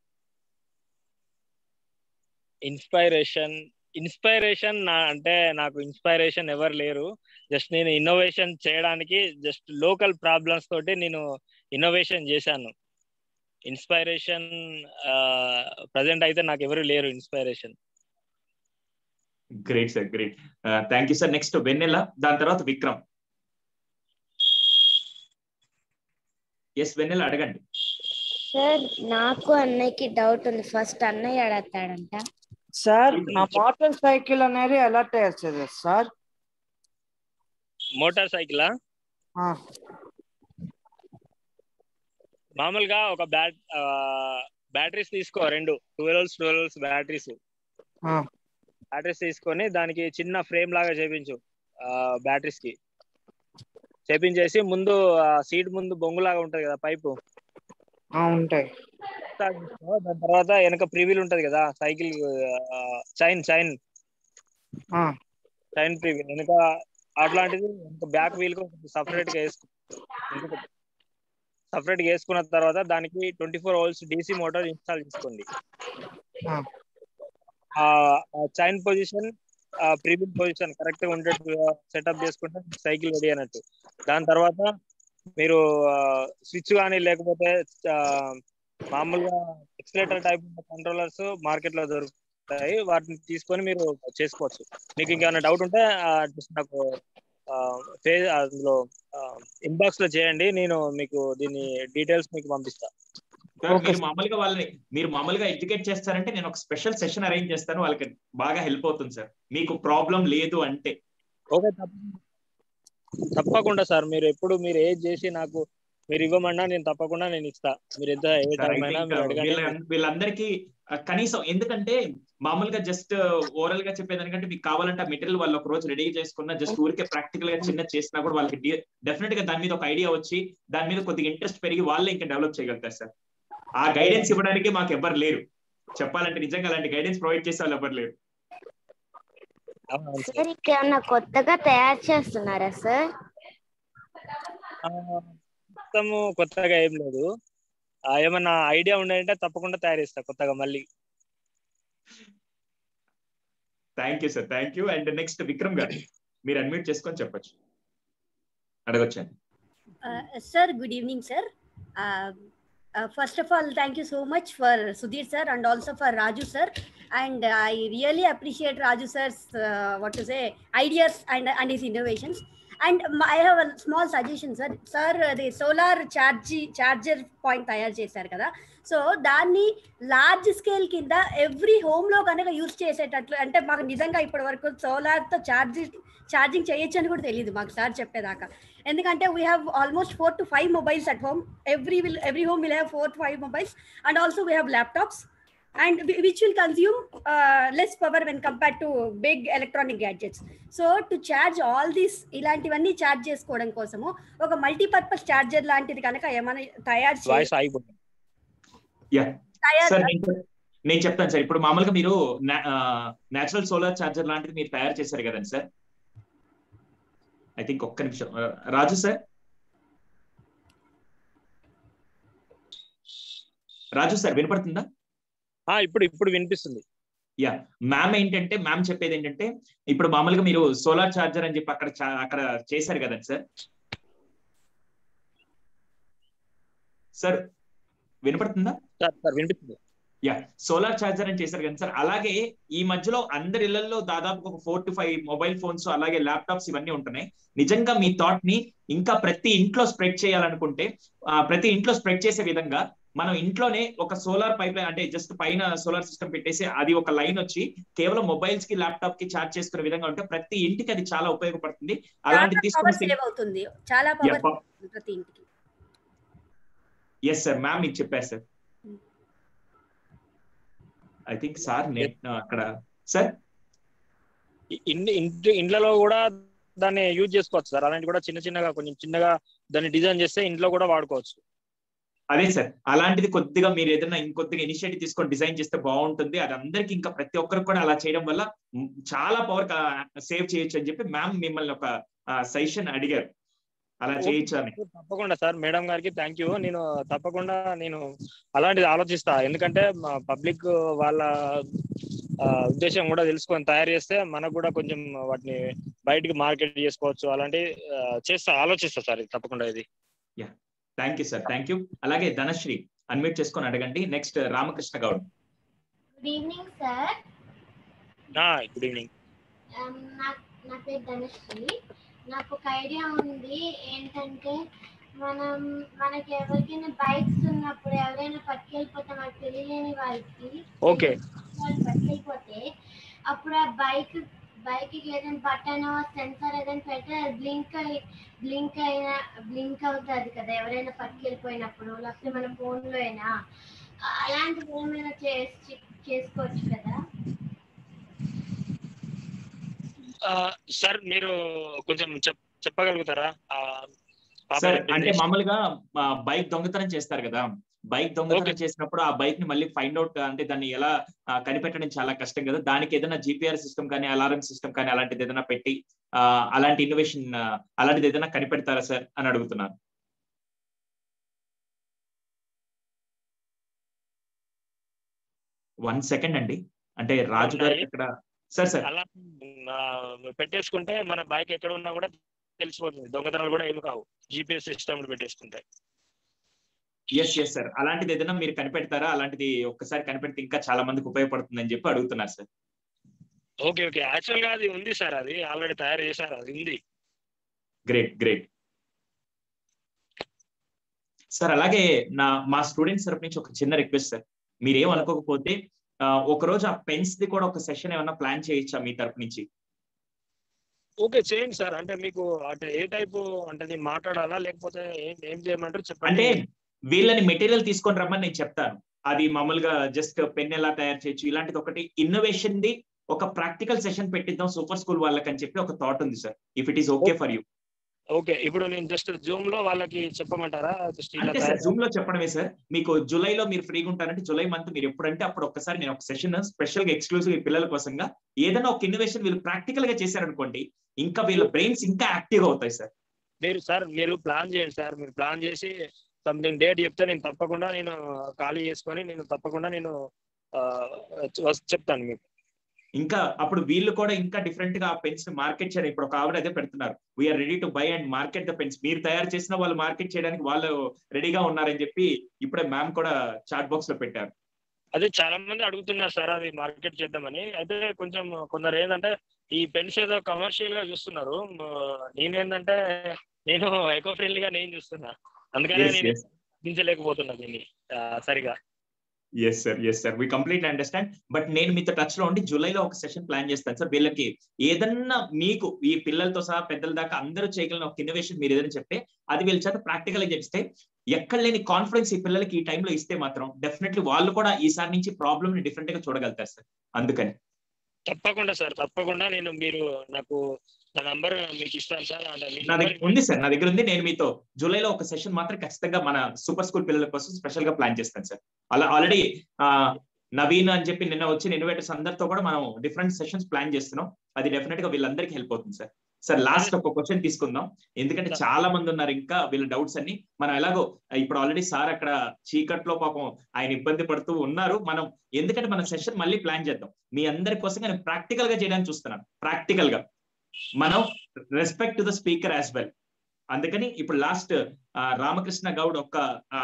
Speaker 2: ఇన్స్పైరేషన్ అంటే నాకు ఇన్స్పైరేషన్ ఎవరు లేరు. జస్ట్ నేను ఇన్నోవేషన్ చేయడానికి జస్ట్ లోకల్ ప్రాబ్లమ్స్ తోటి నేను ఇన్నోవేషన్ చేశాను. ఇన్స్పైరేషన్ ప్రజెంట్ అయితే నాకు ఎవరు లేరు inspiration.
Speaker 1: Great sir, great. Thank you sir. Next Vennela, దాని తర్వాత విక్రమ్. ఎస్ వెన్నెల అడగండి.
Speaker 4: సార్ నాకు అన్నయ్యకి డౌట్ ఉంది. ఫస్ట్ అన్నయ్య అడగతాడంట.
Speaker 5: సార్ నా మోటార్ సైకిల్ అనేది ఎలా తయారు చేయాలి సార్?
Speaker 2: మోటార్ సైకిలా? మామూలుగా ఒక బ్యాటరీస్ తీసుకో, 2 12 volts బ్యాటరీస్ తీసుకొని దానికి చిన్న ఫ్రేమ్ లాగా చేపించు. బ్యాటరీస్ కి చేపించేసి ముందు సీట్ ముందు బొంగులాగా ఉంటది కదా, పైపు
Speaker 5: ఉంటాయి.
Speaker 2: దాని తర్వాత వెనక ప్రివీల్ ఉంటది కదా, సైకిల్ చైన్ ప్రివీల్ వెనక, అట్లాంటిది బ్యాక్ వీల్ సపరేట్ గా వేసుకున్న తర్వాత దానికి 24 volts DC మోటార్ ఇన్స్టాల్ చేసుకోండి. Chain position, freewheel position correct గా ఉండేట్టు సెటప్ చేసుకుంటే సైకిల్ రెడీ అన్నట్టు. దాని తర్వాత మీరు స్విచ్ కానీ లేకపోతే మామూలుగా ఎక్సిలేటర్ టైప్ కంట్రోలర్స్ మార్కెట్ లో దొరుకుతాయి, వాటిని తీసుకొని మీరు చేసుకోవచ్చు. మీకు ఇంకేమైనా డౌట్ ఉంటే నాకు అందులో ఇన్బాక్స్ లో చేయండి, నేను మీకు దీని డీటెయిల్స్ మీకు పంపిస్తా.
Speaker 1: మీరు మామూలుగా ఎడ్యుకేట్ చేస్తారంటే నేను ఒక స్పెషల్ సెషన్ అరేంజ్ చేస్తాను, వాళ్ళకి బాగా హెల్ప్ అవుతుంది సార్, మీకు ప్రాబ్లం లేదు అంటే.
Speaker 2: ఓకే, తప్పకుండా సార్. మీరు ఎప్పుడు మీరు ఏది చేసి నాకు మీరు ఇవ్వమన్నా నేను తప్పకుండా ఇస్తా. మీరు ఎంత ఏ టైం అయినా
Speaker 1: వీళ్ళందరికీ కనీసం, ఎందుకంటే మామూలుగా జస్ట్ ఓరల్ గా చెప్పేదానికంటే మీకు కావాలంటే ఆ మెటీరియల్ వాళ్ళు ఒక రోజు రెడీ చేసుకున్నా, జస్ట్ ఊరికే ప్రాక్టికల్ గా చిన్న చేసినా కూడా వాళ్ళకి డెఫినెట్ గా దాని మీద ఒక ఐడియా వచ్చి దాని మీద కొద్దిగా ఇంట్రెస్ట్ పెరిగి వాళ్ళే ఇంకా డెవలప్ చేయగలుగుతారు సార్. ఆ గైడెన్స్ ఇవ్వడానికి మాకు ఎవరు లేరు, చెప్పాలంటే నిజంగా అలాంటి గైడెన్స్ ప్రొవైడ్ చేసే వాళ్ళు ఎవరు లేరు.
Speaker 4: సార్ ఇంకేమన్నా కొత్తగా తయారు చేస్తున్నారా సార్?
Speaker 2: మొత్తము కొత్తగా ఏం లేదు, ఏమన్నా ఐడియా ఉండాలంటే తప్పకుండా తయారు చేస్తా కొత్తగా మళ్ళీ.
Speaker 1: Thank you sir, thank you. And next Vikram గారు, మీరు అన్మ్యూట్ చేసుకొని చెప్పొచ్చు, అడగొచ్చండి.
Speaker 6: Sir good evening sir. First of all, thank you so much for Sudhir sir and also for Raju sir. And I really appreciate Raju sir's ideas and his innovations. And I have a small suggestion, sir. Sir, the solar charger point తయారు చేశారు కదా, so దాన్ని large scale కింద every home లో కనుక use చేసేటట్లు, అంటే మాకు నిజంగా ఇప్పటి వరకు సోలార్ తో ఛార్జింగ్ చేయొచ్చు అని కూడా తెలియదు మాకు సార్ చెప్పేదాకా. ఎందుకంటే we have almost 4 to 5 mobiles at home. Every home will have 4 to 5 mobiles, and also we have laptops, and which will consume less power when compared to big electronic gadgets. So to charge all these ఇలాంటివన్నీ charge చేసుకోవడం కోసము ఒక multipurpose charger లాంటిది కనుక ఏమైనా తయారు
Speaker 1: నేను చెప్తాను సార్. ఇప్పుడు మామూలుగా మీరు నేచురల్ సోలార్ ఛార్జర్ లాంటిది మీరు తయారు చేశారు కదండి సార్. ఐ థింక్ ఒక్క నిమిషం, రాజు సార్, వినపడుతుందా?
Speaker 2: ఇప్పుడు వినిపిస్తుంది.
Speaker 1: యా, మ్యామ్ ఏంటంటే మ్యామ్ చెప్పేది ఏంటంటే, ఇప్పుడు మామూలుగా మీరు సోలార్ ఛార్జర్ అని చెప్పి అక్కడ చేశారు కదండి సార్. సార్ వినపడుతుందా?
Speaker 2: వినిపిస్తుంది.
Speaker 1: యా, సోలార్ ఛార్జర్ అని చేశారు కదా సార్. అలాగే ఈ మధ్యలో అందరి ఇళ్లలో దాదాపు ఒక 4 to 5 మొబైల్ ఫోన్స్, అలాగే ల్యాప్టాప్స్ ఇవన్నీ ఉంటున్నాయి. నిజంగా మీ థాట్ ని ఇంకా ప్రతి ఇంట్లో స్ప్రెడ్ చేయాలనుకుంటే, ప్రతి ఇంట్లో స్ప్రెడ్ చేసే విధంగా మనం ఇంట్లోనే ఒక సోలార్ పైప్ లైన్, అంటే జస్ట్ పైన సోలార్ సిస్టమ్ పెట్టేసి అది ఒక లైన్ వచ్చి కేవలం మొబైల్స్ కి ల్యాప్టాప్ కి ఛార్జ్ చేసుకునే విధంగా ఉంటే ప్రతి ఇంటికి అది చాలా ఉపయోగపడుతుంది. అలాంటి తీసుకుని ఎస్ సార్, మ్యామ్ మీకు చెప్పారు సార్. ఐ థింక్ సార్ అక్కడ సార్
Speaker 2: ఇంట్లో కూడా దాన్ని యూజ్ చేసుకోవచ్చు సార్. అలాంటి కూడా కొంచెం చిన్నగా దాన్ని డిజైన్ చేస్తే ఇంట్లో కూడా వాడుకోవచ్చు.
Speaker 1: అదే సార్, అలాంటిది కొద్దిగా మీరు ఏదైనా ఇంకొద్దిగా ఇనిషియేటివ్ తీసుకొని డిజైన్ చేస్తే బాగుంటుంది. అది అందరికి ఇంకా ప్రతి ఒక్కరికి కూడా అలా చేయడం వల్ల చాలా పవర్ సేవ్ చేయొచ్చు అని చెప్పి మ్యామ్ మిమ్మల్ని ఒక సజెషన్ అడిగారు, అలా చేయొచ్చు అని.
Speaker 2: తప్పకుండా సార్, మేడం గారికి థ్యాంక్ యూ. నేను తప్పకుండా అలాంటిది ఆలోచిస్తా. ఎందుకంటే పబ్లిక్ వాళ్ళ ఉద్దేశం కూడా తెలుసుకొని తయారు చేస్తే మనకు కూడా కొంచెం వాటిని బయటకి మార్కెట్ చేసుకోవచ్చు. అలాంటి ఆలోచిస్తా సార్, తప్పకుండా ఇది.
Speaker 1: Yeah, thank you sir, thank you. అలాగే ధనశ్రీ అన్మ్యూట్ చేసుకొని అడగండి. Next Ramakrishna Goud.
Speaker 7: Good evening sir.
Speaker 2: Good evening.
Speaker 7: నా పేరు ధనశ్రీ. నాకు ఒక ఐడియా ఉంది, ఏంటంటే మనకి ఎవరికైనా బైక్స్ ఉన్నప్పుడు ఎవరైనా పట్టుకెళ్ళిపోతే మనకు తెలియలేని వాళ్ళకి
Speaker 2: ఓకే
Speaker 7: వాళ్ళు పట్టుకెళ్ళిపోతే అప్పుడు ఆ బైక్ ఏదైనా బటన్ సెన్సార్ ఏదైనా పెడితే బ్లింక్ అవుతుంది కదా ఎవరైనా పట్టుకెళ్ళిపోయినప్పుడు, లేకపోతే మన ఫోన్లో అయినా అలాంటివి ఏమైనా చేసుకోవచ్చు కదా.
Speaker 2: సార్ మీరు కొంచెం చెప్పగలుగుతారా?
Speaker 1: సార్ అంటే మామూలుగా బైక్ దొంగతనం చేస్తారు కదా, బైక్ దొంగతనం చేసినప్పుడు ఆ బైక్ ని మళ్ళీ ఫైండ్ అవుట్ అంటే దాన్ని ఎలా కనిపెట్టడం చాలా కష్టం కదా, దానికి ఏదైనా జిపిఆర్ సిస్టమ్ కానీ అలారం సిస్టమ్ కానీ అలాంటిది ఏదైనా పెట్టి అలాంటి ఇన్నోవేషన్ అలాంటిది ఏదైనా కనిపెడతారా సార్ అని అడుగుతున్నాను. వన్ సెకండ్ అండి, అంటే రాజు గారికి ఇక్కడ సార్
Speaker 2: అలా పెట్టేసుకుంటే మన బైక్ ఎక్కడ ఉన్నా కూడా తెలిసిపోతుంది, దొంగతనాలు కూడా ఏమి కావు జిపిఎస్ సిస్టమ్ పెట్టేసుకుంటే.
Speaker 1: ఎస్ సార్, అలాంటిది ఏదైనా మీరు కనిపెడతారా? అలాంటిది ఒక్కసారి కనిపెడితే ఇంకా చాలా మందికి ఉపయోగపడుతుందని చెప్పి అడుగుతున్నారు సార్.
Speaker 2: ఓకే యాక్చువల్ గా అది ఉంది సార్, అది ఆల్రెడీ తయారు చేశారు, అది ఉంది.
Speaker 1: Great sir. అలాగే మా స్టూడెంట్స్ తరపు నుంచి ఒక చిన్న రిక్వెస్ట్ సార్, మీరేం అనుకోకపోతే ఒక రోజు ఆ పెన్స్ ది కూడా ఒక సెషన్ ఏమన్నా ప్లాన్ చేయొచ్చా మీ తరపు నుంచి?
Speaker 2: ఓకే చేయండి సార్, అంటే మీకు అంటే ఏ టైపు అంటే మాట్లాడాలా లేకపోతే ఏం చేయమంటారు చెప్పండి.
Speaker 1: అంటే వీళ్ళని మెటీరియల్ తీసుకొని రమ్మని నేను చెప్తాను, అది మామూలుగా జస్ట్ పెన్ ఎలా తయారు చేయొచ్చు ఇలాంటిది ఒకటి ఇన్నోవేషన్ ది ఒక ప్రాక్టికల్ సెషన్ పెట్టిద్దాం సూపర్ స్కూల్ వాళ్ళకి అని చెప్పి ఒక థాట్ ఉంది sir, if it is okay for you.
Speaker 2: Okay ఇప్పుడు నేను జస్ట్ జూమ్ లో వాళ్ళకి చెప్పమంటారా?
Speaker 1: అంటే సార్ జూమ్ లో చెప్పడమే సార్, మీకు జూలైలో మీరు ఫ్రీగా ఉంటారంటే జూలై మంత్ మీరు ఎప్పుడంటే అప్పుడు ఒక్కసారి నేను ఒక సెషన్ స్పెషల్ గా ఎక్స్క్లూజివ్ పిల్లల కోసంగా ఏదైనా ఒక ఇన్నోవేషన్ వీళ్ళు ప్రాక్టికల్ గా చేశారనుకోండి, ఇంకా వీళ్ళ బ్రెయిన్స్ ఇంకా యాక్టివ్ అవుతాయి సార్.
Speaker 2: మీరు ప్లాన్ చేయండి సార్, మీరు ప్లాన్ చేసి సంథింగ్ డేట్ చెప్తే నేను తప్పకుండా ఖాళీ చేసుకొని తప్పకుండా చెప్తాను మీకు.
Speaker 1: ఇంకా అప్పుడు వీళ్ళు కూడా ఇంకా డిఫరెంట్ గా ఆ పెన్స్ మార్కెట్ చేయడం, ఇప్పుడు ఒక ఆవిడ అదే పెడుతున్నారు, we're ready to buy and market the pens, మీరు తయారు చేసిన వాళ్ళు మార్కెట్ చేయడానికి వాళ్ళు రెడీగా ఉన్నారని చెప్పి ఇప్పుడే మ్యామ్ కూడా చాట్ బాక్స్ లో పెట్టారు.
Speaker 2: అదే చాలా మంది అడుగుతున్నారు సార్ అది మార్కెట్ చేద్దామని. అయితే కొంచెం కొందరు ఏంటంటే ఈ పెన్స్ ఏదో కమర్షియల్ గా చూస్తున్నారు, నేనేంటంటే నేను ఎకో ఫ్రెండ్లీగా నేను చూస్తున్నా, అందుకనే నేను దించలేకపోతున్నా దీన్ని సరిగా.
Speaker 1: Yes sir we completely understand. But నేను మీతో టచ్ లో ఉండి జూలైలో ఒక సెషన్ ప్లాన్ చేస్తాను సార్. వీళ్ళకి ఏదన్నా మీకు ఈ పిల్లలతో సహా పెద్దల దాకా అందరూ చేయగలిగిన ఒక ఇన్నోవేషన్ మీరు ఏదైనా చెప్తే అది వీళ్ళ చేత ప్రాక్టికల్ గా చెప్తే ఎక్కడ లేని కాన్ఫిడెన్స్ ఈ పిల్లలకి ఈ టైంలో ఇస్తే మాత్రం డెఫినెట్లీ వాళ్ళు కూడా ఈసారి నుంచి ప్రాబ్లమ్ ని డిఫరెంట్ గా చూడగలుగుతారు సార్. అందుకని
Speaker 2: తప్పకుండా సార్, తప్పకుండా మీరు నాకు నా నంబర్ మీకు ఇస్తాను సార్.
Speaker 1: నా దగ్గర ఉంది సార్, నా దగ్గర ఉంది. నేను మీతో జూలైలో ఒక సెషన్ మాత్రం ఖచ్చితంగా మన సూపర్ స్కూల్ పిల్లల కోసం స్పెషల్ గా ప్లాన్ చేస్తాను సార్. అలా ఆల్రెడీ నవీన్ అని చెప్పి నిన్న వచ్చిన ఇన్నోవేటర్స్ అందరితో కూడా మనం డిఫరెంట్ సెషన్స్ ప్లాన్ చేస్తున్నాం, అది డెఫినెట్ గా వీళ్ళందరికీ హెల్ప్ అవుతుంది సార్. సార్ లాస్ట్ ఒక క్వశ్చన్ తీసుకుందాం, ఎందుకంటే చాలా మంది ఉన్నారు ఇంకా వీళ్ళ డౌట్స్ అన్ని. మనం ఎలాగో ఇప్పుడు ఆల్రెడీ సార్ అక్కడ చీకట్లో పాపం ఆయన ఇబ్బంది పడుతూ ఉన్నారు, మనం ఎందుకంటే మన సెషన్ మళ్ళీ ప్లాన్ చేద్దాం మీ అందరి కోసం. నేను ప్రాక్టికల్ గా చేయడానికి చూస్తున్నాను, ప్రాక్టికల్ గా మనం respect to the speaker as well. అందుకని ఇప్పుడు లాస్ట్ రామకృష్ణ గౌడ్ ఒక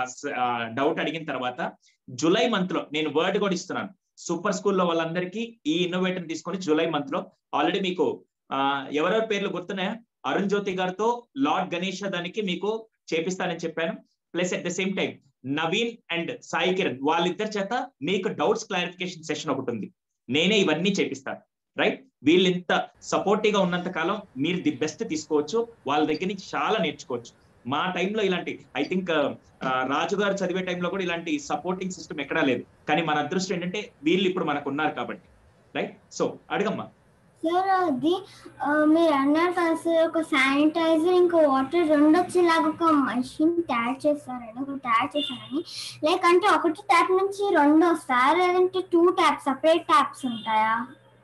Speaker 1: డౌట్ అడిగిన తర్వాత జూలై మంత్ లో నేను వర్డ్ కూడా ఇస్తున్నాను సూపర్ స్కూల్లో వాళ్ళందరికీ ఈ ఇన్నోవేటర్ తీసుకొని జూలై మంత్ లో ఆల్రెడీ మీకు ఎవరెవరి పేర్లు గుర్తున్నాయా? అరుణ్ జ్యోతి గారితో లార్డ్ గణేష్ దానికి మీకు చేపిస్తానని చెప్పాను. Plus at the same time Naveen and Sai Kiran వాళ్ళిద్దరి చేత మీకు డౌట్స్ క్లారిఫికేషన్ సెషన్ ఒకటి ఉంది, నేనే ఇవన్నీ చేపిస్తాను. రైట్, వీళ్ళు ఇంత సపోర్టివ్ గా ఉన్నంత కాలం మీరు ది బెస్ట్ తీసుకోవచ్చు, వాళ్ళ దగ్గర నుంచి చాలా నేర్చుకోవచ్చు. మా టైంలో ఇలాంటి ఐ థింక్ రాజు గారు చదివే టైంలో కూడా ఇలాంటి సపోర్టింగ్ సిస్టమ్ ఎక్కడా లేదు, కానీ మన అదృష్టం ఏంటంటే వీళ్ళు ఇప్పుడు మనకు ఉన్నారు కాబట్టి. Right, so అడగమ్మా.
Speaker 7: సార్ అది మీరు అన్నారు కదా సార్, ఒక శానిటైజర్ ఇంకా వాటర్ రెండు వచ్చేలాగా ఒక మషిన్ తయారు చేస్తారని లేకంటే ఒకటి ట్యాప్ నుంచి రెండు వస్తాయా, లేదంటే 2 ట్యాప్స్ సెపరేట్ ట్యాప్స్ ఉంటాయా?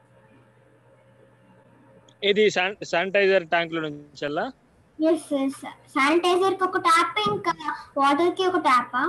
Speaker 2: ఇది శానిటైజర్ ట్యాంక్ లో నుంచి
Speaker 7: ఎస్ శానిటైజర్ కి ఒక ట్యాప్ ఇంకా వాటర్ కి ఒక ట్యాపా?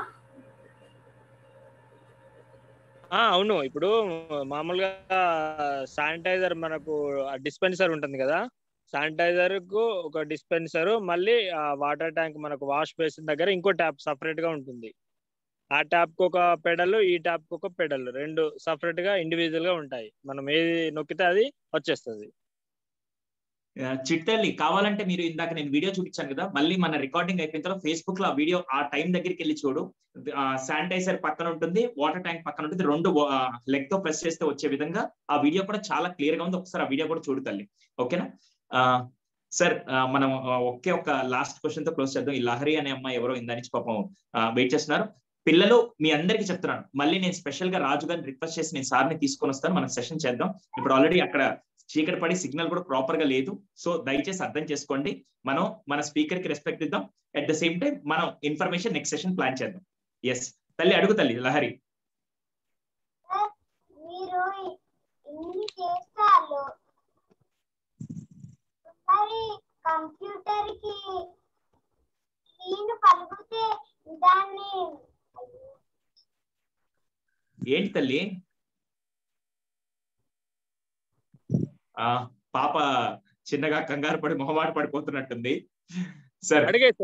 Speaker 2: అవును, ఇప్పుడు మామూలుగా శానిటైజర్ మనకు డిస్పెన్సర్ ఉంటుంది కదా, శానిటైజర్ కు ఒక డిస్పెన్సర్, మళ్ళీ వాటర్ ట్యాంక్ మనకు వాష్ బేసిన్ దగ్గర ఇంకో ట్యాప్ సపరేట్ గా ఉంటుంది. ఆ ట్యాప్ కు ఒక పెడల్, ఈ ట్యాప్ కు ఒక పెడల్, రెండు సపరేట్ గా ఇండివిజువల్ గా ఉంటాయి. మనం ఏది నొక్కితే అది వచ్చేస్తుంది.
Speaker 1: చిట్టల్లి కావాలంటే మీరు ఇందాక నేను వీడియో చూపించాను కదా, మళ్ళీ మన రికార్డింగ్ అయిపోయిన తర్వాత ఫేస్బుక్ లో ఆ వీడియో ఆ టైం దగ్గరికి వెళ్ళి చూడు. శానిటైజర్ పక్కన ఉంటుంది, వాటర్ ట్యాంక్ పక్కన ఉంటుంది, రెండు లెగ్ తో ప్రెస్ చేస్తే వచ్చే విధంగా ఆ వీడియో కూడా చాలా క్లియర్ గా ఉంది. ఒకసారి ఆ వీడియో కూడా చూడు తల్లి. ఓకేనా సార్? మనం ఒక్క లాస్ట్ క్వశ్చన్ తో క్లోజ్ చేద్దాం. ఈ లహరి అనే అమ్మాయి ఎవరో ఇందా నుంచి పాపం వెయిట్ చేస్తున్నారు. పిల్లలు మీ అందరికీ చెప్తున్నాను, మళ్ళీ నేను స్పెషల్ గా రాజు గారిని రిక్వెస్ట్ చేసి నేను సార్ని తీసుకొని వస్తాను, మనం సెషన్ చేద్దాం. ఇప్పుడు ఆల్రెడీ అక్కడ చీకటి పడి సిగ్నల్ కూడా ప్రాపర్ గా లేదు. సో దయచేసి అర్థం చేసుకోండి, మనం మన స్పీకర్ కి రెస్పెక్ట్ ఇద్దాం. అట్ ద సేమ్ టైం మనం ఇన్ఫర్మేషన్ నెక్స్ట్ సెషన్ ప్లాన్ చేద్దాం. ఎస్ తల్లి, అడుగు తల్లి లహరి.
Speaker 7: మీరు ఇన్ని చేస్తారు, మరి కంప్యూటర్ కి స్క్రీన్ పలుకుతే దాన్ని
Speaker 1: ఏంటి తల్లి? పాప చిన్నగా కంగారు పడి మొహమాట పడిపోతున్నట్టుంది సార్.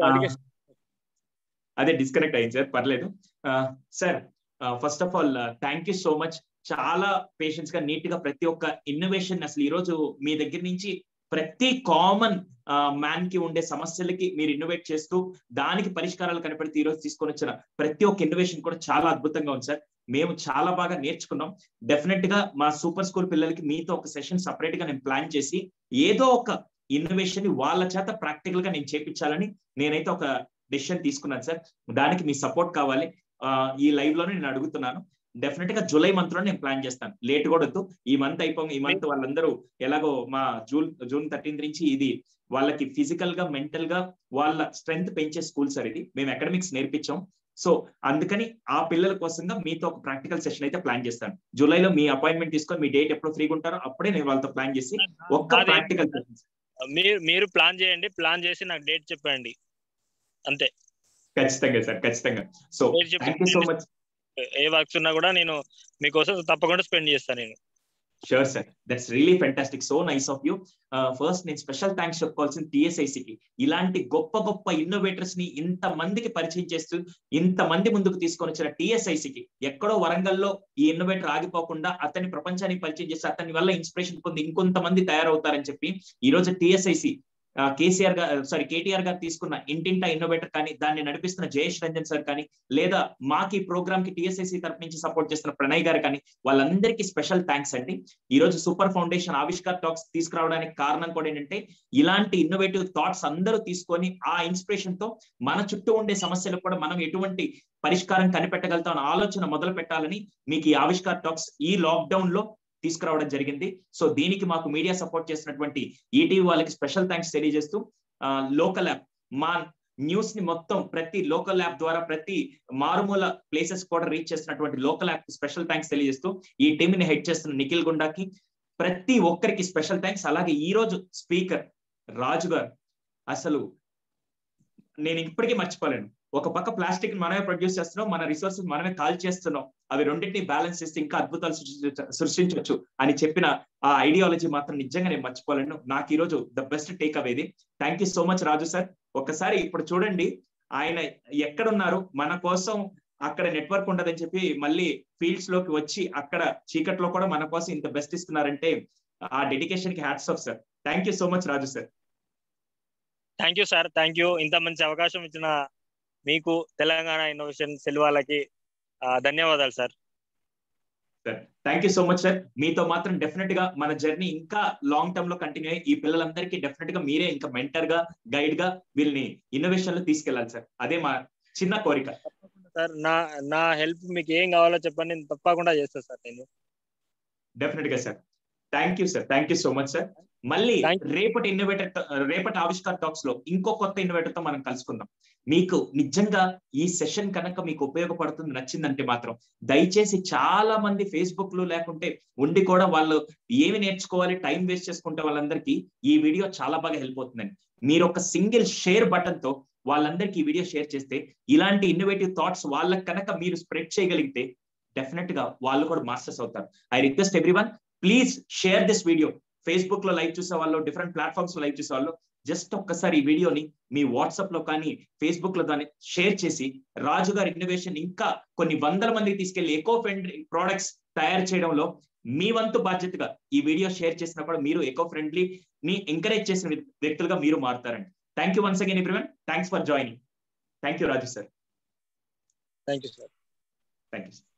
Speaker 1: అదే డిస్కనెక్ట్ అయింది సార్, పర్లేదు sir. First of all thank you so much. చాలా పేషెన్స్ గా నీట్ గా ప్రతి ఒక్క ఇన్నోవేషన్, అసలు ఈ రోజు మీ దగ్గర నుంచి ప్రతి కామన్ మ్యాన్ కి ఉండే సమస్యలకి మీరు ఇన్నోవేట్ చేస్తూ దానికి పరిష్కారాలు కనపడితే ఈ రోజు తీసుకొని వచ్చిన ప్రతి ఒక్క ఇన్నోవేషన్ కూడా చాలా అద్భుతంగా ఉంది సార్. మేము చాలా బాగా నేర్చుకున్నాం. డెఫినెట్ గా మా సూపర్ స్కూల్ పిల్లలకి మీతో ఒక సెషన్ సపరేట్ గా నేను ప్లాన్ చేసి ఏదో ఒక ఇన్నోవేషన్ ని వాళ్ళ చేత ప్రాక్టికల్ గా నేను చేపించాలని నేనైతే ఒక డెసిషన్ తీసుకున్నాను సార్. దానికి మీ సపోర్ట్ కావాలి. ఈ లైవ్ లోనే నేను అడుగుతున్నాను. డెఫినెట్ గా జూలై మంత్ లో నేను ప్లాన్ చేస్తాను, లేట్ కూడా వద్దు. ఈ మంత్ ఈ మంత్ వాళ్ళందరూ ఎలాగో మా జూన్ 13 నుంచి ఇది వాళ్ళకి ఫిజికల్ గా మెంటల్ గా వాళ్ళ స్ట్రెంగ్త్ పెంచే స్కూల్ సార్. ఇది మేము అకాడమిక్స్ నేర్పించాం. సో అందుకని ఆ పిల్లల కోసంగా మీతో ఒక ప్రాక్టికల్ సెషన్ అయితే ప్లాన్ చేస్తాను. జూలైలో మీ అపాయింట్మెంట్ తీసుకొని మీ డేట్ ఎప్పుడు ఫ్రీగా ఉంటారో అప్పుడే నేను వాళ్ళతో ప్లాన్ చేసి ఒక్క ప్రాక్టికల్ సెషన్.
Speaker 2: మీరు ప్లాన్ చేయండి, ప్లాన్ చేసి నాకు డేట్ చెప్పండి అంతే.
Speaker 1: ఖచ్చితంగా సార్, ఖచ్చితంగా. So thank you so much.
Speaker 2: ఏ వర్క్స్ ఉన్నా కూడా నేను మీకోసం తప్పకుండా స్పెండ్ చేస్తాను నేను.
Speaker 1: Sure sir, that's really fantastic, so nice of you. First నేను స్పెషల్ థ్యాంక్స్ చెప్పుకోవాల్సింది టీఎస్ఐసికి. ఇలాంటి గొప్ప గొప్ప ఇన్నోవేటర్స్ ని ఇంత మందికి పరిచయం చేస్తూ ఇంత మంది ముందుకు తీసుకొని వచ్చిన టీఎస్ఐసికి, ఎక్కడో వరంగల్లో ఈ ఇన్నోవేటర్ ఆగిపోకుండా అతని ప్రపంచానికి పరిచయం చేసి అతని వల్ల ఇన్స్పిరేషన్ పొంది ఇంకొంతమంది తయారవుతారని చెప్పి ఈ రోజు టీఎస్ఐసి కేటీఆర్ గారు తీసుకున్న ఇంటింటా ఇన్నోవేటర్ కానీ, దాన్ని నడిపిస్తున్న జయేష్ రంజన్ సార్ కానీ, లేదా మాకు ఈ ప్రోగ్రామ్ కి టీఎస్ఐసి తరఫు నుంచి సపోర్ట్ చేస్తున్న ప్రణయ్ గారు కానీ, వాళ్ళందరికీ స్పెషల్ థ్యాంక్స్ అండి. ఈ రోజు సూపర్ ఫౌండేషన్ ఆవిష్కార్ టాక్స్ తీసుకురావడానికి కారణం కూడా ఏంటంటే ఇలాంటి ఇన్నోవేటివ్ థాట్స్ అందరూ తీసుకొని ఆ ఇన్స్పిరేషన్ తో మన చుట్టూ ఉండే సమస్యలకు కూడా మనం ఎటువంటి పరిష్కారం కనిపెట్టగలుగుతాం ఆలోచన మొదలు పెట్టాలని మీకు ఈ ఆవిష్కార్ టాక్స్ ఈ లాక్డౌన్ లో తీసుకురావడం జరిగింది. సో దీనికి మాకు మీడియా సపోర్ట్ చేసినటువంటి ఈటీవీ వాళ్ళకి స్పెషల్ థ్యాంక్స్ తెలియజేస్తూ, లోకల్ యాప్ మా న్యూస్ ని మొత్తం ప్రతి లోకల్ యాప్ ద్వారా ప్రతి మారుమూల ప్లేసెస్ కూడా రీచ్ చేస్తున్నటువంటి లోకల్ యాప్ స్పెషల్ థ్యాంక్స్ తెలియజేస్తూ, ఈ టీమ్ ని హెడ్ చేస్తున్న నిఖిల్ గుండాకి ప్రతి ఒక్కరికి స్పెషల్ థ్యాంక్స్. అలాగే ఈ రోజు స్పీకర్ రాజు గారు, అసలు నేను ఇప్పటికీ మర్చిపోలేను. ఒక పక్క ప్లాస్టిక్ మనమే ప్రొడ్యూస్ చేస్తున్నాం, మన రిసోర్సెస్ మనమే కాల్ చేస్తున్నాం, అవి రెండింటిని బ్యాలెన్స్ చేస్తే ఇంకా అద్భుతాలు సృష్టించవచ్చు అని చెప్పిన ఆ ఐడియాలజీ మాత్రం నిజంగా నేను మర్చిపోలేను. నాకు ఈ రోజు ద బెస్ట్ టేక్ అవేది. Thank you so much Raju sir. ఒక్కసారి ఇప్పుడు చూడండి ఆయన ఎక్కడున్నారు, మన కోసం అక్కడ నెట్వర్క్ ఉండదని చెప్పి మళ్ళీ ఫీల్డ్స్ లోకి వచ్చి అక్కడ చీకట్లో కూడా మన కోసం ఇంత బెస్ట్ ఇస్తున్నారంటే ఆ డెడికేషన్ కి hats off sir. Thank you so much Raju sir.
Speaker 2: Thank you sir, thank you. ఇంత మంచి అవకాశం ఇచ్చిన మీకు తెలంగాణ ఇన్నోవేషన్ సెల్ వాళ్ళకి ధన్యవాదాలు sir.
Speaker 1: Thank you so much sir. మీతో మాత్రం డెఫినెట్ గా మన జర్నీ ఇంకా లాంగ్ టర్మ్ లో కంటిన్యూ అయ్యి ఈ పిల్లలందరికీ డెఫినెట్ గా మీరే ఇంకా మెంటర్ గా గైడ్ గా వీళ్ళని ఇన్నోవేషన్ లో తీసుకెళ్లాలి సార్. అదే మా చిన్న కోరిక
Speaker 2: సార్. నా హెల్ప్ మీకు ఏం కావాలో చెప్పండి, నేను తప్పకుండా చేస్తాను సార్. నేను
Speaker 1: డెఫినెట్ గా sir. Thank you sir, thank you so much sir. మళ్ళీ రేపటి ఆవిష్కార్ టాక్స్ లో ఇంకో కొత్త ఇన్నోవేటర్ తో మనం కలుసుకుందాం. మీకు నిజంగా ఈ సెషన్ కనుక మీకు ఉపయోగపడుతుంది నచ్చిందంటే మాత్రం దయచేసి చాలా మంది ఫేస్బుక్ లో లేకుంటే ఉండి కూడా వాళ్ళు ఏమి నేర్చుకోవాలి టైం వేస్ట్ చేసుకుంటే వాళ్ళందరికీ ఈ వీడియో చాలా బాగా హెల్ప్ అవుతుందండి. మీరు ఒక సింగిల్ షేర్ బటన్ తో వాళ్ళందరికీ ఈ వీడియో షేర్ చేస్తే ఇలాంటి ఇన్నోవేటివ్ థాట్స్ వాళ్ళకి కనుక మీరు స్ప్రెడ్ చేయగలిగితే డెఫినెట్ గా వాళ్ళు కూడా మాస్టర్స్ అవుతారు. I request everyone, please share this video. Facebook లో లైవ్ చూసే వాళ్ళు, డిఫరెంట్ ప్లాట్ఫామ్స్ లో లైవ్ చూసే వాళ్ళు జస్ట్ ఒక్కసారి ఈ వీడియోని మీ వాట్సాప్ లో కానీ ఫేస్బుక్ లో కానీ షేర్ చేసి రాజు గారి ఇన్నోవేషన్ ఇంకా కొన్ని వందల మందికి తీసుకెళ్లి ఎకో ఫ్రెండ్లీ ప్రొడక్ట్స్ తయారు చేయడంలో మీ వంతు బాధ్యతగా ఈ వీడియో షేర్ చేసినప్పుడు మీరు ఎకో ఫ్రెండ్లీ ని ఎంకరేజ్ చేసిన వ్యక్తులుగా మీరు మారుతారండి. Thank you once again everyone. Thanks for joining. Thank you Raju sir.
Speaker 2: Thank you sir.
Speaker 1: Thank you.